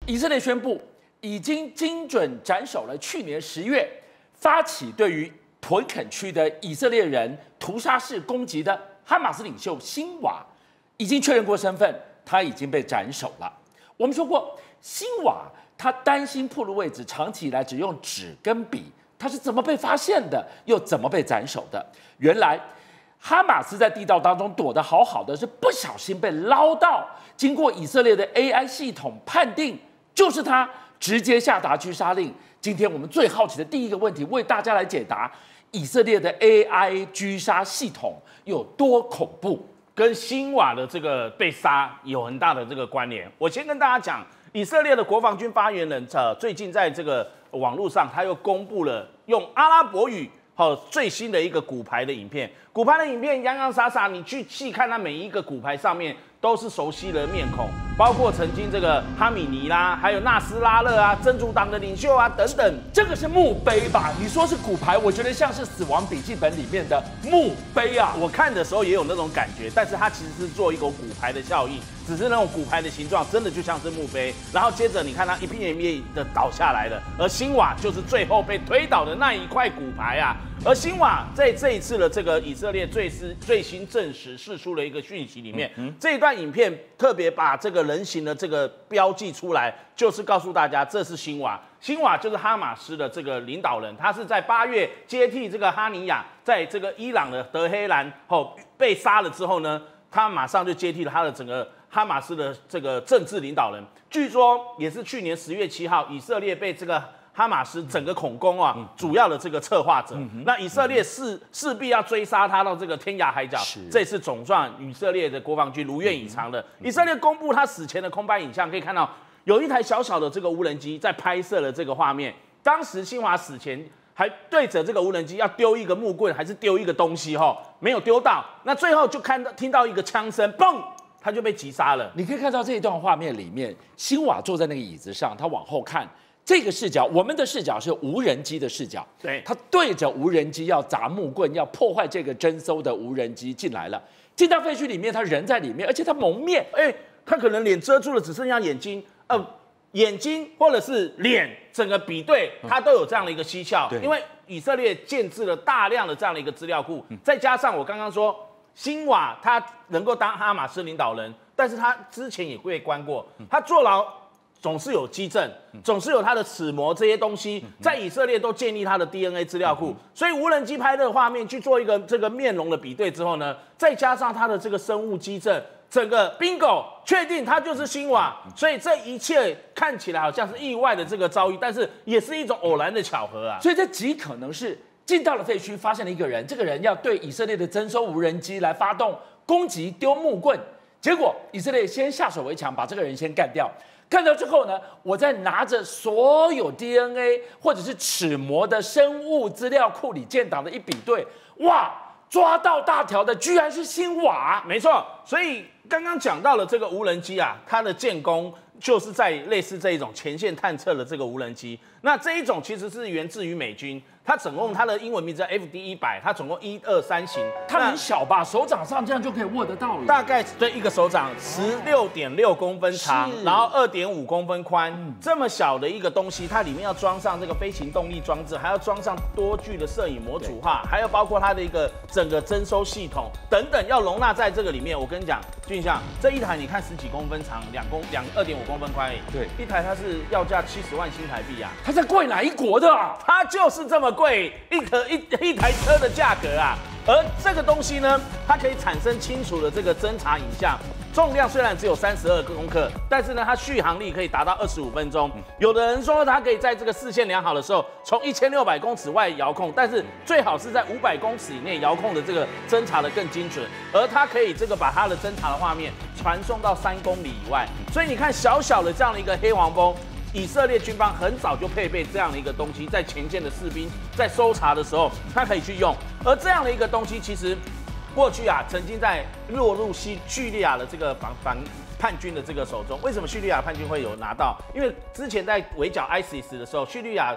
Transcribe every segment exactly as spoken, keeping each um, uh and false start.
以色列宣布已经精准斩首了去年十月发起对于屯垦区的以色列人屠杀式攻击的哈马斯领袖辛瓦，已经确认过身份，他已经被斩首了。我们说过，辛瓦他担心暴露位置，长期以来只用纸跟笔，他是怎么被发现的，又怎么被斩首的？原来哈马斯在地道当中躲得好好的，是不小心被捞到，经过以色列的 A I 系统判定就是他，直接下达狙杀令。今天我们最好奇的第一个问题，为大家来解答：以色列的 A I 狙杀系统有多恐怖？ 跟辛瓦的这个被杀有很大的这个关联。我先跟大家讲，以色列的国防军发言人呃，最近在这个网络上，他又公布了用阿拉伯语好、哦、最新的一个骨牌的影片。骨牌的影片洋洋洒洒，你去细看它每一个骨牌上面都是熟悉的面孔，包括曾经这个哈米尼啦，还有纳斯拉勒啊，真主党的领袖啊等等。 这个是墓碑吧？你说是骨牌，我觉得像是《死亡笔记本》里面的墓碑啊。 我看的时候也有那种感觉，但是它其实是做一个骨牌的效应，只是那种骨牌的形状真的就像是墓碑。然后接着你看它一片一片的倒下来了，而辛瓦就是最后被推倒的那一块骨牌啊。而辛瓦在这一次的这个以色列最新最新证实释出了一个讯息里面，嗯、这一段影片特别把这个人形的这个标记出来，就是告诉大家这是辛瓦。辛瓦就是哈马斯的这个领导人，他是在八月接替这个哈尼亚，在这个伊朗的德黑兰后被杀了之后呢，他马上就接替了他的整个哈马斯的这个政治领导人。据说也是去年十月七号，以色列被这个哈马斯整个恐攻啊，嗯、主要的这个策划者，嗯、那以色列势势必要追杀他到这个天涯海角。这次总算以色列的国防军如愿以偿了。嗯、以色列公布他死前的空拍影像，可以看到有一台小小的这个无人机在拍摄了这个画面。当时辛瓦死前还对着这个无人机要丢一个木棍，还是丢一个东西哈，没有丢到。那最后就看到听到一个枪声，嘣，他就被击杀了。 你可以看到这一段画面里面，辛瓦坐在那个椅子上，他往后看。这个视角，我们的视角是无人机的视角， 对， 他对着无人机要砸木棍，要破坏这个侦搜的无人机进来了，进到废墟里面，他人在里面，而且他蒙面， 哎，他可能脸遮住了，只剩下眼睛，呃，眼睛或者是脸，整个比对，他都有这样的一个蹊跷，因为以色列建制了大量的这样的一个资料库，嗯、再加上我刚刚说，辛瓦他能够当哈马斯领导人，但是他之前也被关过，他坐牢。总是有基证，总是有他的齿模这些东西，在以色列都建立他的 D N A 资料库，所以无人机拍的画面去做一个这个面容的比对之后呢，再加上他的这个生物基证，整个 bingo 确定他就是辛瓦，所以这一切看起来好像是意外的这个遭遇，但是也是一种偶然的巧合啊。 所以这极可能是进到了废墟，发现了一个人，这个人要对以色列的征收无人机来发动攻击，丢木棍，结果以色列先下手为强，把这个人先干掉。干掉之后呢，我再拿着所有 D N A 或者是齿模的生物资料库里建档的一比对，哇，抓到大条的居然是辛瓦， 没错。所以刚刚讲到了这个无人机啊，它的建功就是在类似这一种前线探测的这个无人机。那这一种其实是源自于美军，它总共它的英文名字叫 F D 一百，它总共一二三型。 它很小吧，手掌上这样就可以握得到了。 大概对一个手掌十六点六公分长，然后二点五公分宽，嗯、这么小的一个东西，它里面要装上这个飞行动力装置，还要装上多具的摄影模组化，还要包括它的一个整个征收系统等等，要容纳在这个里面。我跟你讲，俊相，这一台你看十几公分长，两公两二点五公分宽而已， 对， 一台它是要价七十万新台币啊。 它在贵哪一国的啊？ 它就是这么贵，一台一一台车的价格啊。而这个东西呢，它可以产生清楚的这个侦查影像。重量虽然只有三十二公克，但是呢，它续航力可以达到二十五分钟。有的人说它可以在这个视线良好的时候，从一千六百公尺外遥控，但是最好是在五百公尺以内遥控的这个侦查的更精准。而它可以这个把它的侦查的画面传送到三公里以外。所以你看，小小的这样的一个黑黄蜂。以色列军方很早就配备这样的一个东西，在前线的士兵在搜查的时候，他可以去用。而这样的一个东西，其实过去啊，曾经在落入西叙利亚的这个反反叛军的这个手中。为什么叙利亚叛军会有拿到？因为之前在围剿 I S I S 的时候，叙利亚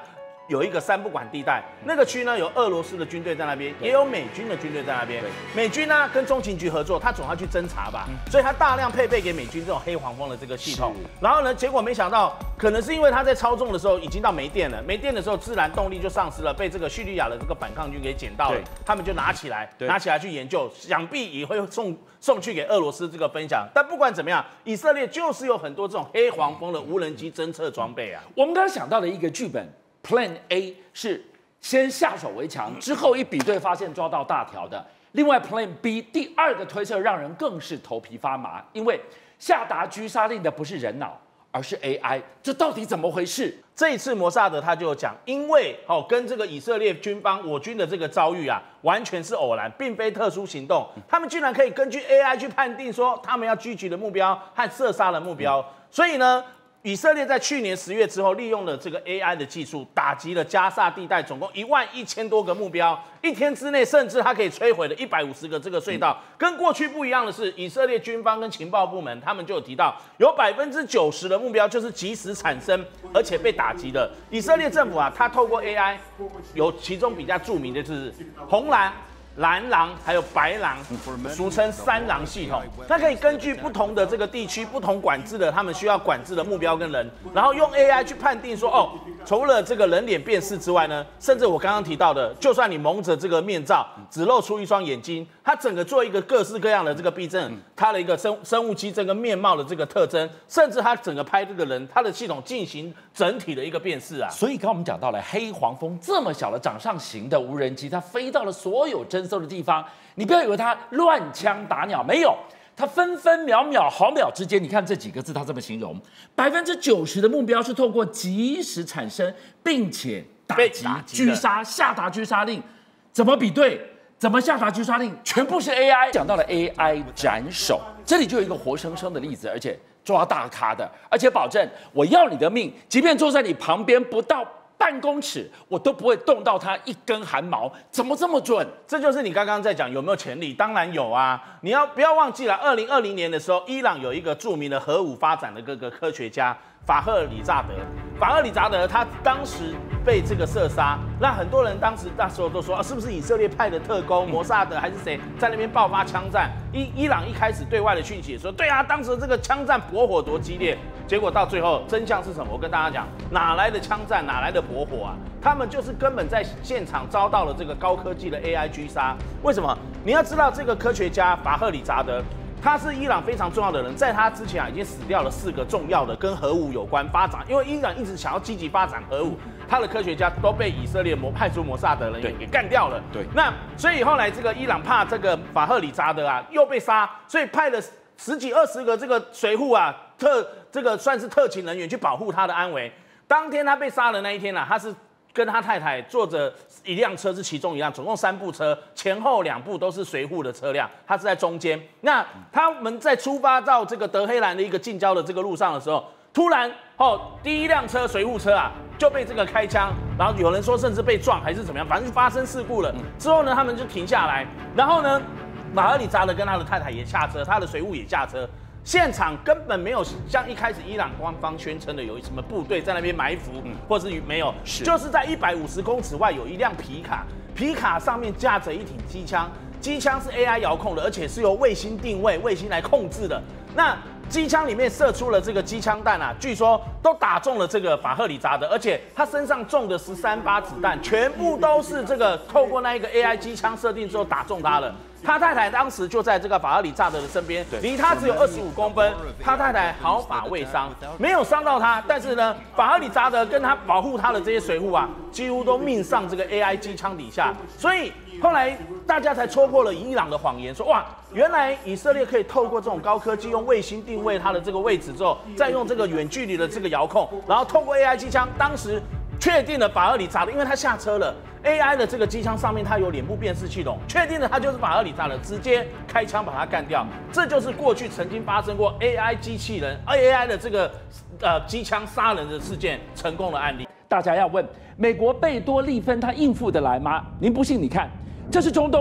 有一个三不管地带，那个区呢有俄罗斯的军队在那边，也有美军的军队在那边。美军呢跟中情局合作，他总要去侦查吧，所以他大量配备给美军这种黑黄蜂的这个系统。然后呢，结果没想到，可能是因为他在操纵的时候已经到没电了，没电的时候自然动力就丧失了，被这个叙利亚的这个反抗军给捡到了，他们就拿起来，拿起来去研究，想必也会送送去给俄罗斯这个分享。但不管怎么样，以色列就是有很多这种黑黄蜂的无人机侦测装备啊。 我们刚刚想到的一个剧本 ，Plan A 是先下手为强，之后一比对发现抓到大条的。另外 Plan B 第二个推测让人更是头皮发麻，因为下达狙杀令的不是人脑，而是 A I， 这到底怎么回事？ 这一次摩萨德他就讲，因为哦跟这个以色列军方我军的这个遭遇啊，完全是偶然，并非特殊行动。他们居然可以根据 A I 去判定说他们要狙击的目标和射杀的目标，所以呢。以色列在去年十月之后，利用了这个 A I 的技术，打击了加萨地带总共一万一千多个目标。一天之内，甚至它可以摧毁了一百五十个这个隧道。跟过去不一样的是，以色列军方跟情报部门他们就有提到，有百分之九十的目标就是即时产生，而且被打击的。以色列政府啊，它透过 A I， 有其中比较著名的就是红蓝。蓝狼还有白狼，俗称三狼系统，它可以根据不同的这个地区、不同管制的他们需要管制的目标跟人，然后用 A I 去判定说，哦，除了这个人脸辨识之外呢，甚至我刚刚提到的，就算你蒙着这个面罩，只露出一双眼睛，它整个做一个各式各样的这个避震，它的一个生生物机这个面貌的这个特征，甚至它整个拍这个人，它的系统进行整体的一个辨识啊。 所以刚刚我们讲到了黑黄蜂这么小的掌上型的无人机，它飞到了所有侦搜的地方，你不要以为它乱枪打鸟，没有，它分分秒秒、毫秒之间，你看这几个字，它这么形容：百分之九十的目标是透过即时产生，并且打击、狙杀、下达狙杀令，怎么比对？怎么下达狙杀令？全部是 A I。讲到了 A I 斩首，这里就有一个活生生的例子，而且抓大咖的，而且保证我要你的命，即便坐在你旁边不到半公尺，我都不会动到它一根汗毛，怎么这么准？ 这就是你刚刚在讲有没有潜力？当然有啊！你要不要忘记了？二零二零年的时候，伊朗有一个著名的核武发展的各个科学家法赫里扎德。法赫里扎德他当时被这个射杀，那很多人当时那时候都说啊，是不是以色列派的特工摩萨德还是谁在那边爆发枪战？伊伊朗一开始对外的讯息也说，对啊，当时这个枪战火火多激烈。结果到最后真相是什么？我跟大家讲，哪来的枪战，哪来的火火啊？他们就是根本在现场遭到了这个高科技的 A I 狙杀。为什么？你要知道这个科学家法赫里扎德。他是伊朗非常重要的人，在他之前啊，已经死掉了四个重要的跟核武有关发展，因为伊朗一直想要积极发展核武，他的科学家都被以色列摩派出摩萨德人员给干掉了。 对， 那所以后来这个伊朗怕这个法赫里扎德啊又被杀，所以派了十几二十个这个随扈啊特这个算是特勤人员去保护他的安危。当天他被杀的那一天呢、啊，他是跟他太太坐着一辆车，是其中一辆，总共三部车，前后两部都是随扈的车辆，他是在中间。那他们在出发到这个德黑兰的一个近郊的这个路上的时候，突然哦，第一辆车随扈车啊就被这个开枪，然后有人说甚至被撞还是怎么样，反正就发生事故了。之后呢，他们就停下来，然后呢，马赫里扎德跟他的太太也下车，他的随扈也下车。现场根本没有像一开始伊朗官方宣称的有什么部队在那边埋伏，嗯、或者是没有，是就是在一百五十公尺外有一辆皮卡，皮卡上面架着一挺机枪，机枪是 A I 遥控的，而且是由卫星定位、卫星来控制的。那机枪里面射出了这个机枪弹啊，据说都打中了这个法赫里扎德，而且他身上中的十三发子弹，全部都是这个透过那一个 A I 机枪设定之后打中他了。他太太当时就在这个法赫里扎德的身边，离他只有二十五公分。他太太毫发未伤，没有伤到他。但是呢，法赫里扎德跟他保护他的这些随扈啊，几乎都命丧这个 A I 机枪底下。所以后来大家才戳破了伊朗的谎言，说哇，原来以色列可以透过这种高科技，用卫星定位它的这个位置之后，再用这个远距离的这个遥控，然后透过 A I 机枪，当时确定了法赫里扎德，因为他下车了。A I 的这个机枪上面它有脸部辨识系统，确定了它就是法赫里扎德，直接开枪把它干掉。这就是过去曾经发生过 A I 机器人、A I 的这个呃机枪杀人的事件成功的案例。 大家要问，美国贝多利分他应付得来吗？您不信，你看，这是中东，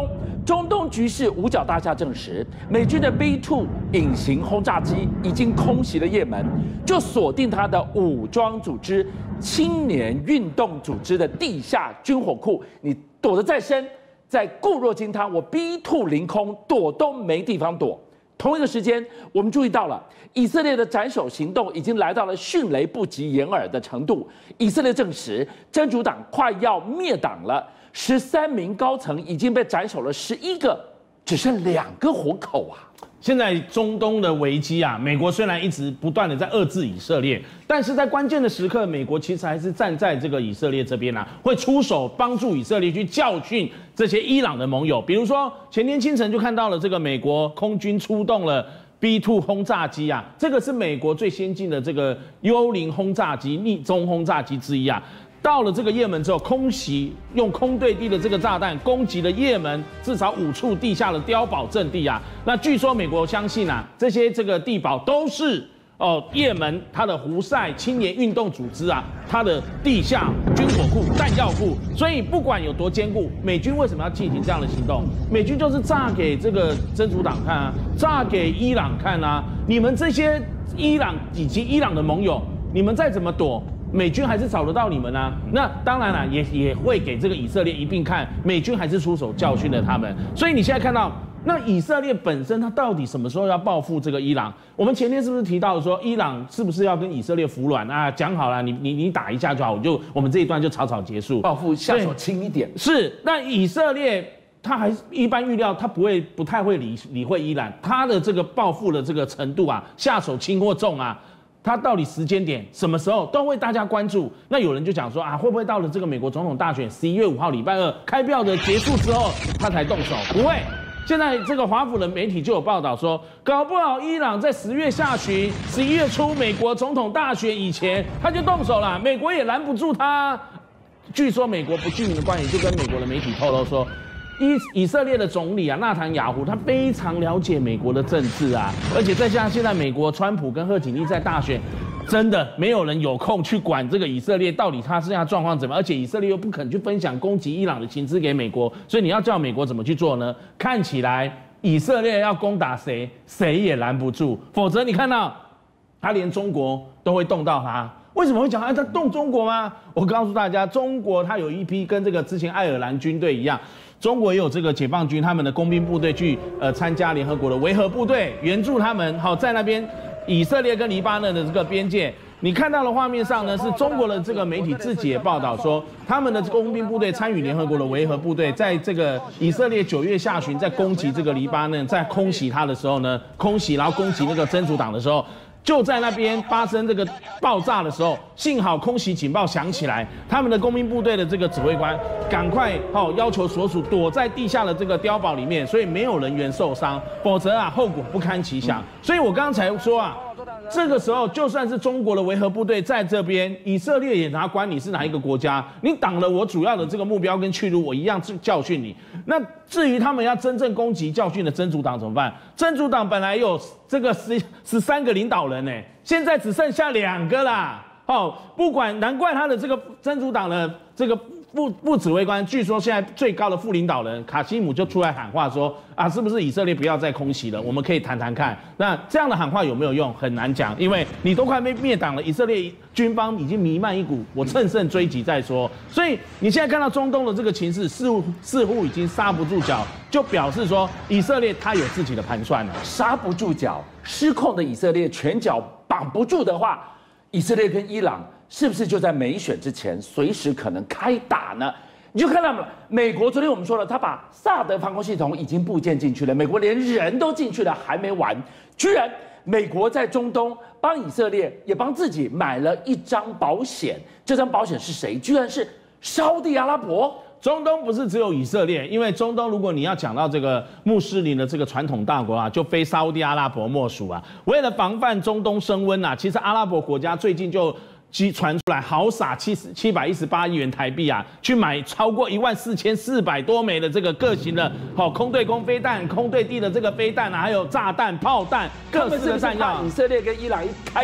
中东局势五角大厦证实，美军的 B 二 隐形轰炸机已经空袭了也门，就锁定它的武装组织青年运动组织的地下军火库。你躲得再深，在固若金汤，我 B 二 凌空躲都没地方躲。同一个时间，我们注意到了以色列的斩首行动已经来到了迅雷不及掩耳的程度。以色列证实，真主党快要灭党了。十三名高层已经被斩首了，十一个，只剩两个活口啊！ 现在中东的危机啊，美国虽然一直不断的在遏制以色列，但是在关键的时刻，美国其实还是站在这个以色列这边啊，会出手帮助以色列去教训这些伊朗的盟友。比如说前天清晨就看到了这个美国空军出动了 B 二 轰炸机啊，这个是美国最先进的这个幽灵轰炸机、逆中轰炸机之一啊。到了这个也门之后，空袭用空对地的这个炸弹攻击了也门至少五处地下的碉堡阵地啊。那据说美国相信啊，这些这个地堡都是哦也门它的胡塞青年运动组织啊，它的地下军火库、弹药库。所以不管有多坚固，美军为什么要进行这样的行动？美军就是炸给这个真主党看啊，炸给伊朗看啊。你们这些伊朗以及伊朗的盟友，你们再怎么躲，美军还是找得到你们啊。那当然了，也也会给这个以色列一并看，美军还是出手教训了他们。所以你现在看到，那以色列本身它到底什么时候要报复这个伊朗？我们前天是不是提到说，伊朗是不是要跟以色列服软啊？讲好了，你你你打一下就好，我就我们这一段就草草结束， 报复下手轻一点。 是，那以色列他还是一般预料，他不会不太会理理会伊朗，他的这个报复的这个程度啊，下手轻或重啊。他到底时间点什么时候都会大家关注。那有人就讲说啊，会不会到了这个美国总统大选十一月五号礼拜二开票的结束之后，他才动手？不会。现在这个华府的媒体就有报道说，搞不好伊朗在十月下旬、十一月初美国总统大选以前他就动手了，美国也拦不住他。据说美国不具名的官员就跟美国的媒体透露说，以以色列的总理啊，纳坦雅胡，他非常了解美国的政治啊，而且再加上现在美国川普跟贺锦丽在大选，真的没有人有空去管这个以色列到底他现在状况怎么样，而且以色列又不肯去分享攻击伊朗的情资给美国，所以你要叫美国怎么去做呢？看起来以色列要攻打谁，谁也拦不住，否则你看到他连中国都会动到他。为什么会讲啊？他动中国吗？我告诉大家，中国它有一批跟这个之前爱尔兰军队一样，中国也有这个解放军他们的工兵部队去呃参加联合国的维和部队，援助他们。好，在那边以色列跟黎巴嫩的这个边界，你看到的画面上呢，是中国的这个媒体自己也报道说，他们的工兵部队参与联合国的维和部队，在这个以色列九月下旬在攻击这个黎巴嫩，在空袭他的时候呢，空袭然后攻击那个真主党的时候。就在那边发生这个爆炸的时候，幸好空袭警报响起来，他们的工兵部队的这个指挥官赶快哦要求所属躲在地下的这个碉堡里面，所以没有人员受伤，否则啊后果不堪其想。所以我刚才说啊，这个时候就算是中国的维和部队在这边，以色列也拿管你是哪一个国家，你挡了我主要的这个目标跟去路，我一样教训你。那至于他们要真正攻击教训的真主党怎么办？真主党本来有这个十十三个领导人呢，现在只剩下两个啦。哦，不管，难怪他的这个真主党的这个副副指挥官，据说现在最高的副领导人卡西姆就出来喊话说啊，是不是以色列不要再空袭了？我们可以谈谈看。那这样的喊话有没有用？很难讲，因为你都快被灭党了，以色列军方已经弥漫一股，我乘胜追击再说。所以你现在看到中东的这个情势，似乎似乎已经刹不住脚，就表示说以色列他有自己的盘算了， 刹不住脚，失控的以色列拳脚绑不住的话，以色列跟伊朗是不是就在美选之前随时可能开打呢？你就看到了，美国昨天我们说了，他把萨德防空系统已经部件进去了，美国连人都进去了，还没完，居然美国在中东帮以色列也帮自己买了一张保险，这张保险是谁？居然是沙地阿拉伯。 中东不是只有以色列，因为中东如果你要讲到这个穆斯林的这个传统大国啊，就非沙烏地阿拉伯莫属啊。为了防范中东升温啊，其实阿拉伯国家最近就传出来豪撒七十七百一十八亿元台币啊，去买超过一万四千四百多枚的这个各型的好空对空飞弹、空对地的这个飞弹啊，还有炸弹、炮弹，各式的弹药。 以色列跟伊朗一开打，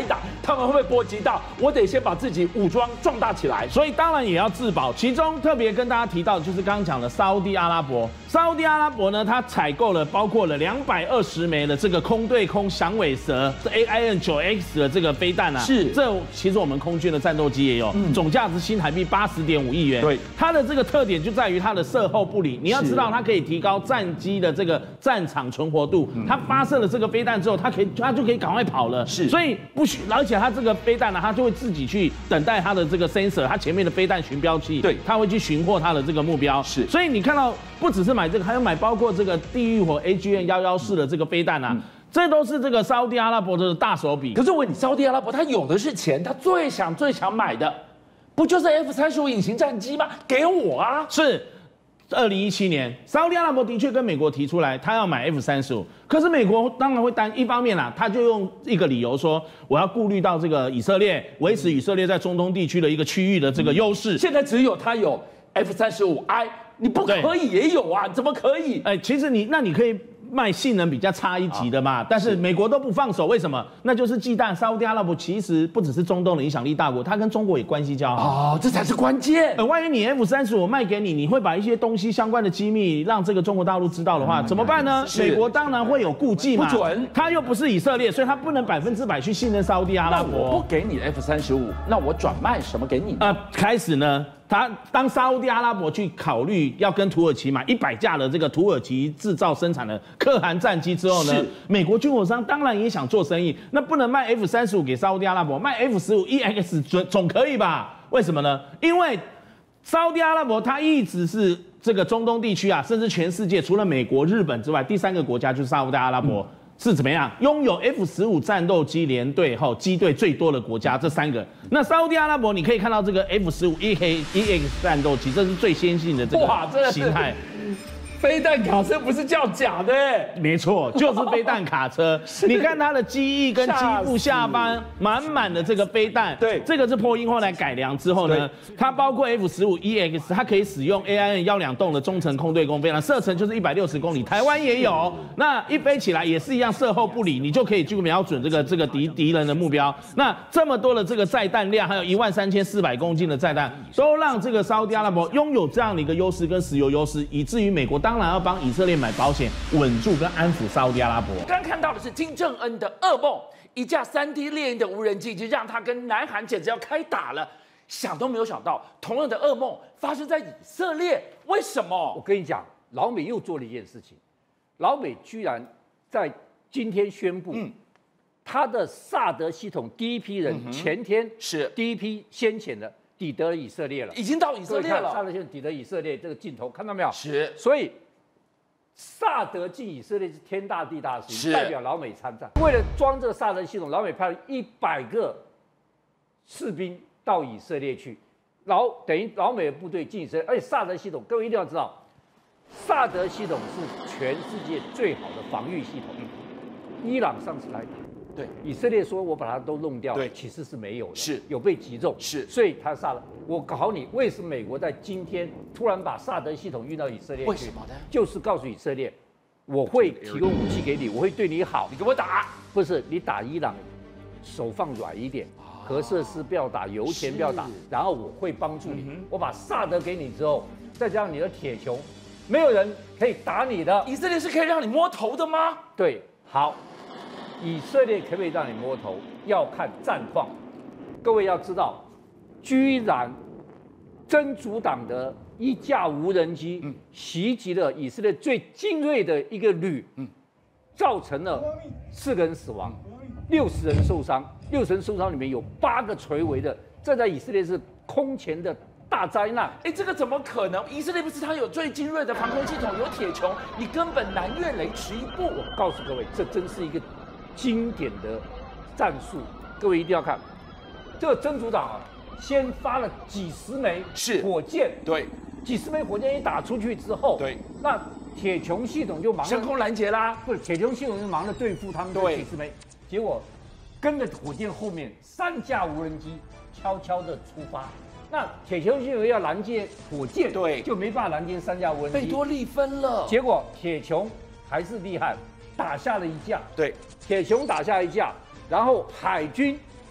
他们会不会波及到？我得先把自己武装壮大起来。 所以当然也要自保。其中特别跟大家提到，就是刚刚讲的沙烏地阿拉伯。沙烏地阿拉伯呢，它采购了包括了两百二十枚的这个空对空响尾蛇这 A I N 九 X 的这个飞弹啊， 是这其实我们空军的战斗机也有，嗯、总价值新台币八十点五亿元。 对， 它的这个特点就在于它的射后不理。你要知道，它可以提高战机的这个战场存活度。嗯、它发射了这个飞弹之后，它可以它就可以赶快跑了。 是， 所以不需，而且它这个飞弹呢，它就会自己去等待它的这个 sensor， 它前面的飞弹寻标器， 对， 它会去寻获它的这个目标。 是， 所以你看到不只是买这个，还有买包括这个地狱火 A G N 一一四的这个飞弹啊。嗯，这都是这个沙烏地阿拉伯的大手笔。 可是我问你，沙烏地阿拉伯他有的是钱，他最想最想买的，不就是 F 三十五隐形战机吗？给我啊！ 是，二零一七年，沙烏地阿拉伯的确跟美国提出来，他要买 F 三十五，可是美国当然会担一方面啦，他就用一个理由说，我要顾虑到这个以色列，维持以色列在中东地区的一个区域的这个优势。 现在只有他有 F 三十五 I， 你不可以也有啊？怎么可以？ 哎，其实你那你可以卖性能比较差一级的嘛，啊、但是美国都不放手，为什么？那就是忌惮沙烏地阿拉伯其实不只是中东的影响力大国，它跟中国也关系交好。 哦，这才是关键。 呃，万一你 F 三十五卖给你，你会把一些东西相关的机密让这个中国大陆知道的话，嗯、怎么办呢？美国当然会有顾忌嘛， 不准。 他又不是以色列，所以他不能百分之百去信任沙烏地阿拉伯。 那我不给你 F 三十五，那我转卖什么给你？ 呃，开始呢。他当沙烏地阿拉伯去考虑要跟土耳其买一百架的这个土耳其制造生产的可汗战机之后呢，美国军火商当然也想做生意，那不能卖 F 三十五给沙烏地阿拉伯，卖 F 十五 E X 总总可以吧？为什么呢？因为沙烏地阿拉伯它一直是这个中东地区啊，甚至全世界除了美国、日本之外，第三个国家就是沙烏地阿拉伯。嗯，是怎么样？拥有 F 十五战斗机联队后机队最多的国家，这三个。那沙烏地阿拉伯，你可以看到这个 F 十五 E X 战斗机，这是最先进的这个形态。 飞弹卡车不是叫假的， 没错，就是飞弹卡车。你看它的机翼跟机腹下方满满的这个飞弹， 对， 这个是波音后来改良之后呢，它包括 F 十五 E X， 它可以使用 A I N 幺两栋的中程空对空飞弹，射程就是一百六十公里，台湾也有。那一飞起来也是一样，射后不理，你就可以去瞄准这个这个敌敌人的目标。那这么多的这个载弹量，还有一万三千四百公斤的载弹，都让这个沙烏地阿拉伯拥有这样的一个优势跟石油优势，以至于美国当然要帮以色列买保险，稳住跟安抚沙烏地阿拉伯。 刚看到的是金正恩的噩梦，一架三 D 猎鹰的无人机已经让他跟南韩简直要开打了。想都没有想到，同样的噩梦发生在以色列，为什么？ 我跟你讲，老美又做了一件事情，老美居然在今天宣布，嗯，他的萨德系统第一批人、嗯、前天是第一批先遣的抵达以色列了， 已经到以色列了。 萨德系统抵达以色列这个镜头看到没有？ 是， 所以萨德进以色列是天大地大的事情，代表老美参战。为了装这个萨德系统，老美派了一百个士兵到以色列去，老等于老美的部队进以色列，而且萨德系统，各位一定要知道，萨德系统是全世界最好的防御系统。伊朗上次来打， 对以色列说我把它都弄掉， 对， 其实是没有的， 是有被击中， 是， 所以他萨德，我考你，为什么美国在今天突然把萨德系统运到以色列去？ 为什么呢？ 就是告诉以色列，我会提供武器给你，我会对你好， 你给我打， 不是你打伊朗，手放软一点。核设施不要打，油钱不要打，然后我会帮助你。嗯、我把萨德给你之后，再加上你的铁穹，没有人可以打你的。 以色列是可以让你摸头的吗？ 对，好，以色列可不可以让你摸头，要看战况。各位要知道，居然真主党的一架无人机、嗯、袭击了以色列最精锐的一个旅，嗯、造成了四个人死亡。六十人受伤，六十人受伤里面有八个垂危的，这在以色列是空前的大灾难。 哎，这个怎么可能？以色列不是它有最精锐的防空系统，有铁穹，你根本难越雷池一步。 我告诉各位，这真是一个经典的战术，各位一定要看。这个真主党啊，先发了几十枚是火箭， 对， 几十枚火箭一打出去之后， 对， 那铁穹系统就忙着升空拦截啦， 不是铁穹系统就忙着对付他们这几十枚。结果跟着火箭后面三架无人机悄悄的出发，那铁穹系统要拦截火箭， 对， 就没办法拦截三架无人机， 贝多利分了。 结果铁穹还是厉害，打下了一架， 对， 铁穹打下一架，然后海军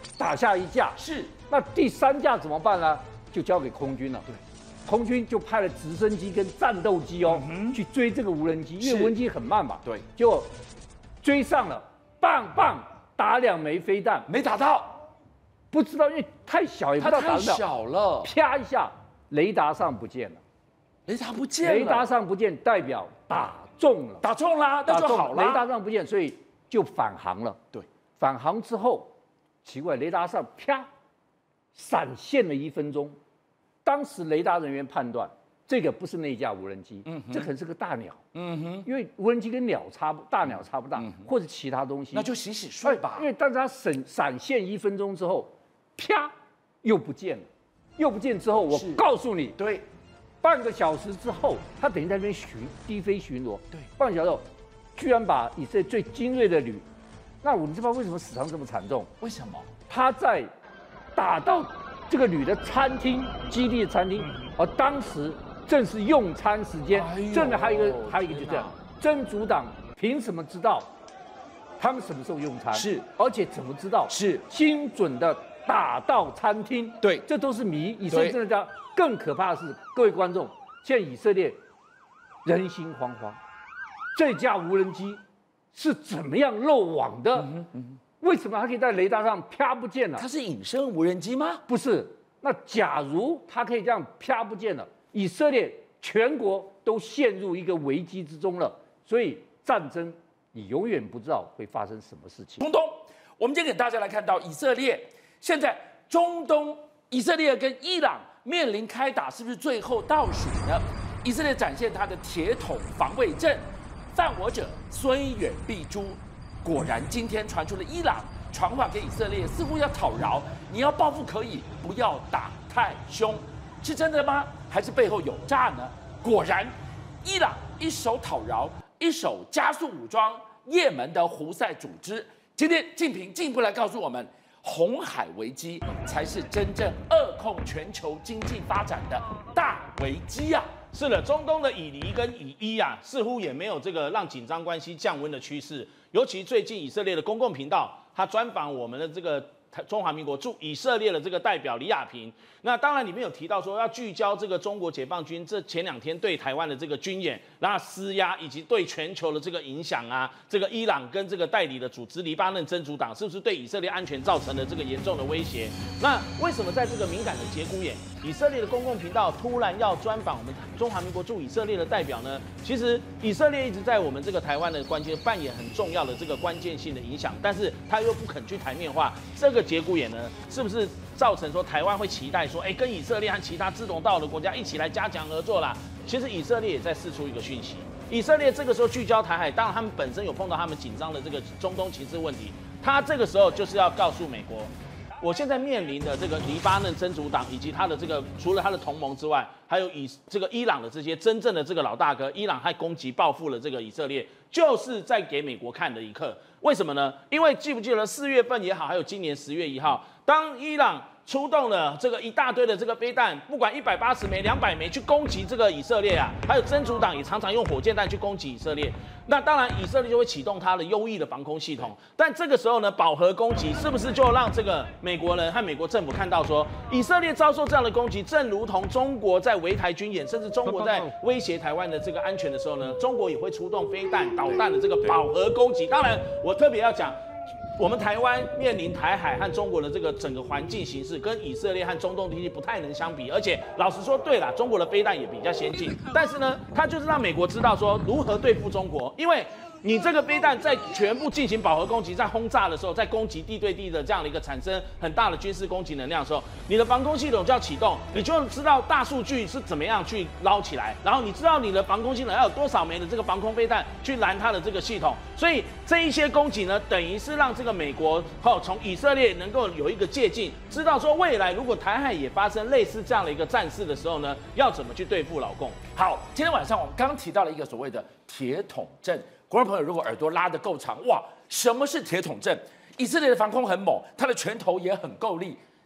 打下一架， 是。 那第三架怎么办呢？就交给空军了。 对， 空军就派了直升机跟战斗机哦， 嗯、 去追这个无人机，因为无人机很慢嘛。 对， 结果追上了，棒棒打两枚飞弹， 没打到， 不知道因为太小，也不知道打太不到， 小了， 啪一下，雷达上不见了。 雷达不见了， 雷达上不见代表打中了， 打中啦，那就好了。 雷达上不见，所以就返航了。 对， 返航之后，奇怪，雷达上啪闪现了一分钟。当时雷达人员判断，这个不是那架无人机，嗯，这可能是个大鸟，嗯哼，因为无人机跟鸟差不大鸟差不大，嗯、或者其他东西， 那就洗洗睡吧。 因为当它闪闪现一分钟之后，啪又不见了，又不见之后，我告诉你， 对。 半个小时之后，他等于在那边巡低飞巡逻。 对， 半个小时后，居然把以色列最精锐的旅，那我们知道为什么死伤这么惨重？ 为什么？ 他在打到这个旅的餐厅，基地的餐厅，而当时正是用餐时间。正的还有一个，还有一个就这样，真主党凭什么知道他们什么时候用餐？ 是， 而且怎么知道？ 是精准的打到餐厅。 对， 这都是谜。以色列真的叫。更可怕的是，各位观众，现在以色列人心惶惶，这架无人机是怎么样漏网的？嗯嗯、为什么它可以在雷达上啪不见了？ 它是隐身无人机吗？ 不是。那假如它可以这样啪不见了，以色列全国都陷入一个危机之中了。所以战争，你永远不知道会发生什么事情。 中东，我们今天给大家来看到以色列现在中东，以色列跟伊朗。面临开打，是不是最后倒数呢？以色列展现他的铁桶防卫阵，犯我者虽远必诛。果然，今天传出了伊朗传话给以色列，似乎要讨饶，你要报复可以，不要打太凶，是真的吗？还是背后有诈呢？果然，伊朗一手讨饶，一手加速武装也门的胡塞组织。今天，敬平进一步来告诉我们。红海危机才是真正扼控全球经济发展的大危机啊！ 是的，中东的以黎跟以伊啊，似乎也没有这个让紧张关系降温的趋势。尤其最近以色列的公共频道，他专访我们的这个中华民国驻以色列的这个代表李亚平。那当然里面有提到说要聚焦这个中国解放军这前两天对台湾的这个军演，然后施压以及对全球的这个影响啊，这个伊朗跟这个代理的组织黎巴嫩真主党是不是对以色列安全造成了这个严重的威胁？那为什么在这个敏感的节骨眼，以色列的公共频道突然要专访我们中华民国驻以色列的代表呢？其实以色列一直在我们这个台湾的关键扮演很重要的这个关键性的影响，但是他又不肯去台面化，这个节骨眼呢，是不是造成说台湾会期待说，哎，跟以色列和其他志同道合的国家一起来加强合作啦？其实以色列也在释出一个讯息，以色列这个时候聚焦台海，当然他们本身有碰到他们紧张的这个中东情势问题，他这个时候就是要告诉美国，我现在面临的这个黎巴嫩真主党以及他的这个除了他的同盟之外，还有以这个伊朗的这些真正的这个老大哥，伊朗还攻击报复了这个以色列，就是在给美国看的一刻。为什么呢？因为记不记得四月份也好，还有今年十月一号，当伊朗出动了这个一大堆的这个飞弹，不管一百八十枚、两百枚去攻击这个以色列啊，还有真主党也常常用火箭弹去攻击以色列。那当然，以色列就会启动它的优异的防空系统。但这个时候呢，饱和攻击是不是就让这个美国人和美国政府看到说，以色列遭受这样的攻击，正如同中国在围台军演，甚至中国在威胁台湾的这个安全的时候呢，中国也会出动飞弹、导弹的这个饱和攻击。当然，我特别要讲。我们台湾面临台海和中国的这个整个环境形势，跟以色列和中东地区不太能相比。而且老实说，对啦，中国的飞弹也比较先进，但是呢，它就是让美国知道说如何对付中国，因为你这个飞弹在全部进行饱和攻击，在轰炸的时候，在攻击地对地的这样的一个产生很大的军事攻击能量的时候，你的防空系统就要启动，你就知道大数据是怎么样去捞起来，然后你知道你的防空系统要有多少枚的这个防空飞弹去拦它的这个系统，所以这一些攻击呢，等于是让这个美国哦从以色列能够有一个借鉴，知道说未来如果台海也发生类似这样的一个战事的时候呢，要怎么去对付老共。 好，今天晚上我们刚提到了一个所谓的铁桶阵。观众朋友，如果耳朵拉得够长，哇，什么是铁桶阵？以色列的防空很猛，他的拳头也很够力。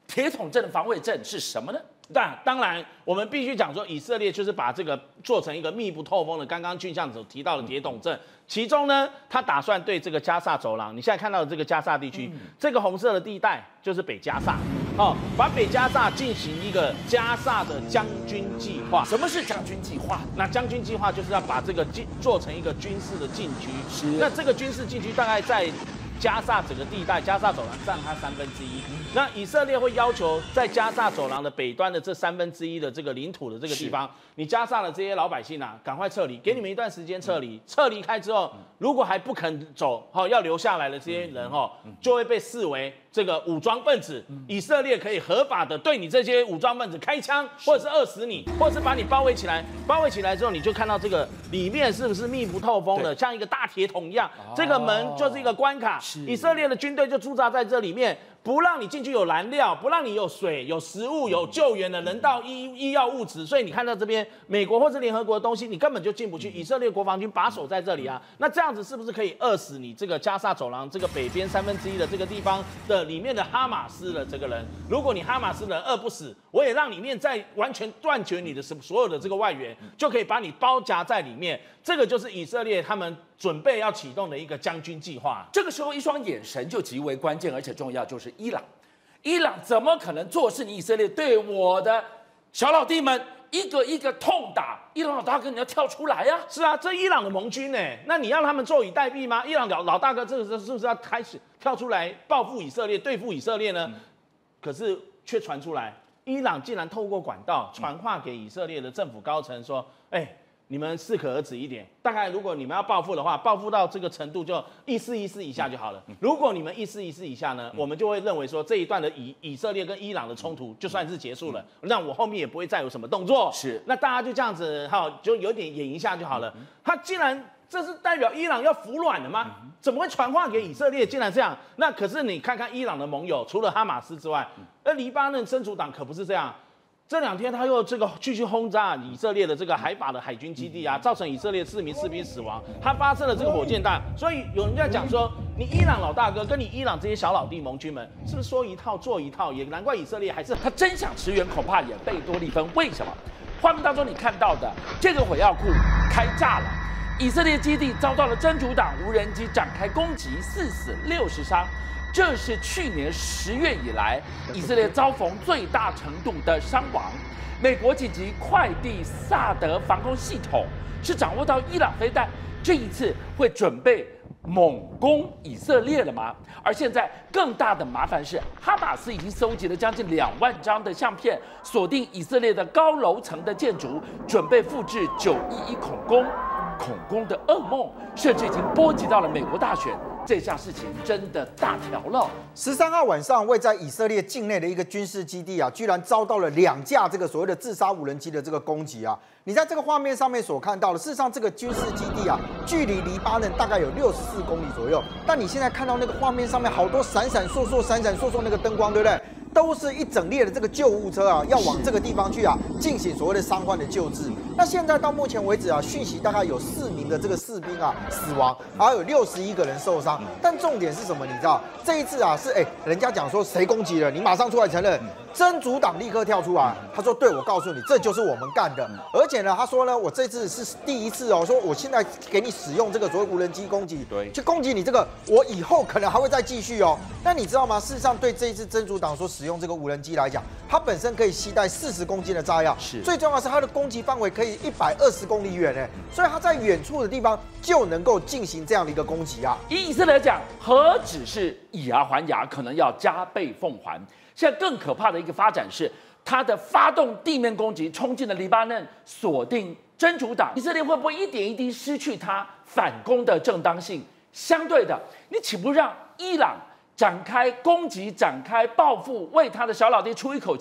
铁桶阵的防卫阵是什么呢？ 但当然，我们必须讲说，以色列就是把这个做成一个密不透风的，刚刚俊相所提到的铁桶阵。其中呢，他打算对这个加萨走廊，你现在看到的这个加萨地区，嗯、这个红色的地带就是北加萨，哦，把北加萨进行一个加萨的将军计划。 什么是将军计划？ 那将军计划就是要把这个进做成一个军事的禁区。 是。 那这个军事禁区大概在加萨整个地带，加萨走廊占它三分之一。那以色列会要求在加萨走廊的北端的这三分之一的这个领土的这个地方，你加萨的这些老百姓啊，赶快撤离，给你们一段时间撤离。撤离开之后，如果还不肯走，哈，要留下来的这些人哈，就会被视为这个武装分子。以色列可以合法的对你这些武装分子开枪，或者是扼死你，或者是把你包围起来。包围起来之后，你就看到这个里面是不是密不透风的，像一个大铁桶一样。这个门就是一个关卡。以色列的军队就驻扎在这里面，不让你进去有燃料，不让你有水、有食物、有救援的人道医医药物质。所以你看到这边美国或是联合国的东西，你根本就进不去。以色列国防军把守在这里啊，那这样子是不是可以扼死你这个加萨走廊这个北边三分之一的这个地方的里面的哈马斯的这个人？如果你哈马斯人饿不死，我也让里面再完全断绝你的所有的这个外援，就可以把你包夹在里面。这个就是以色列他们准备要启动的一个将军计划。 这个时候，一双眼神就极为关键，而且重要，就是伊朗。伊朗怎么可能坐视你以色列对我的小老弟们一个一个痛打？伊朗老大哥，你要跳出来呀、啊！ 是啊，这伊朗的盟军呢，那你让他们坐以待毙吗？伊朗老老大哥这个时候是不是要开始跳出来报复以色列、对付以色列呢？嗯、可是却传出来，伊朗竟然透过管道传话给以色列的政府高层说：“哎、欸。”你们适可而止一点，大概如果你们要报复的话，报复到这个程度就意思意思一下就好了。如果你们意思意思一下呢，我们就会认为说这一段的以以色列跟伊朗的冲突就算是结束了，那我后面也不会再有什么动作。 是， 那大家就这样子哈，就有点演一下就好了。他竟然这是代表伊朗要服软了吗？怎么会传话给以色列？竟然这样？那可是你看看伊朗的盟友，除了哈马斯之外，而黎巴嫩真主党可不是这样。这两天他又这个继续轰炸以色列的这个海法的海军基地啊，造成以色列四名士兵死亡。他发射了这个火箭弹，所以有人在讲说，你伊朗老大哥跟你伊朗这些小老弟盟军们，是不是说一套做一套？也难怪以色列还是他真想驰援，恐怕也贝多利分。为什么？画面当中你看到的这个火药库开炸了，以色列基地遭到了真主党无人机展开攻击，四死六十伤。这是去年十月以来以色列遭逢最大程度的伤亡。美国紧急快递萨德防空系统是掌握到伊朗飞弹，这一次会准备猛攻以色列了吗？而现在更大的麻烦是，哈马斯已经搜集了将近两万张的相片，锁定以色列的高楼层的建筑，准备复制九一一恐攻。恐攻的噩梦，甚至已经波及到了美国大选。这下事情真的大条了。 十三号晚上，位在以色列境内的一个军事基地啊，居然遭到了两架这个所谓的自杀无人机的这个攻击啊！你在这个画面上面所看到的，事实上这个军事基地啊，距离黎巴嫩大概有六十四公里左右。但你现在看到那个画面上面好多闪闪烁烁、闪闪烁烁那个灯光，对不对？都是一整列的这个救护车啊，要往这个地方去啊，进行所谓的伤患的救治。那现在到目前为止啊，讯息大概有四名的这个士兵啊死亡，还有六十一个人受伤。但重点是什么？你知道这一次啊是哎，人家讲说谁攻击了，你马上出来承认。真主党立刻跳出来，他说：“对，我告诉你，这就是我们干的。而且呢，他说呢，我这次是第一次哦，说我现在给你使用这个所谓无人机攻击， 对， 去攻击你这个，我以后可能还会再继续哦。那你知道吗？事实上，对这一次真主党所使用这个无人机来讲，它本身可以携带四十公斤的炸药， 是最重要的是它的攻击范围可以一百二十公里远呢，所以它在远处的地方就能够进行这样的一个攻击啊。 以以色列来讲，何止是以牙还牙，可能要加倍奉还。现在更可怕的一个发展是，他的发动地面攻击，冲进了黎巴嫩，锁定真主党。以色列会不会一点一滴失去他反攻的正当性？相对的，你岂不让伊朗展开攻击、展开报复，为他的小老弟出一口气？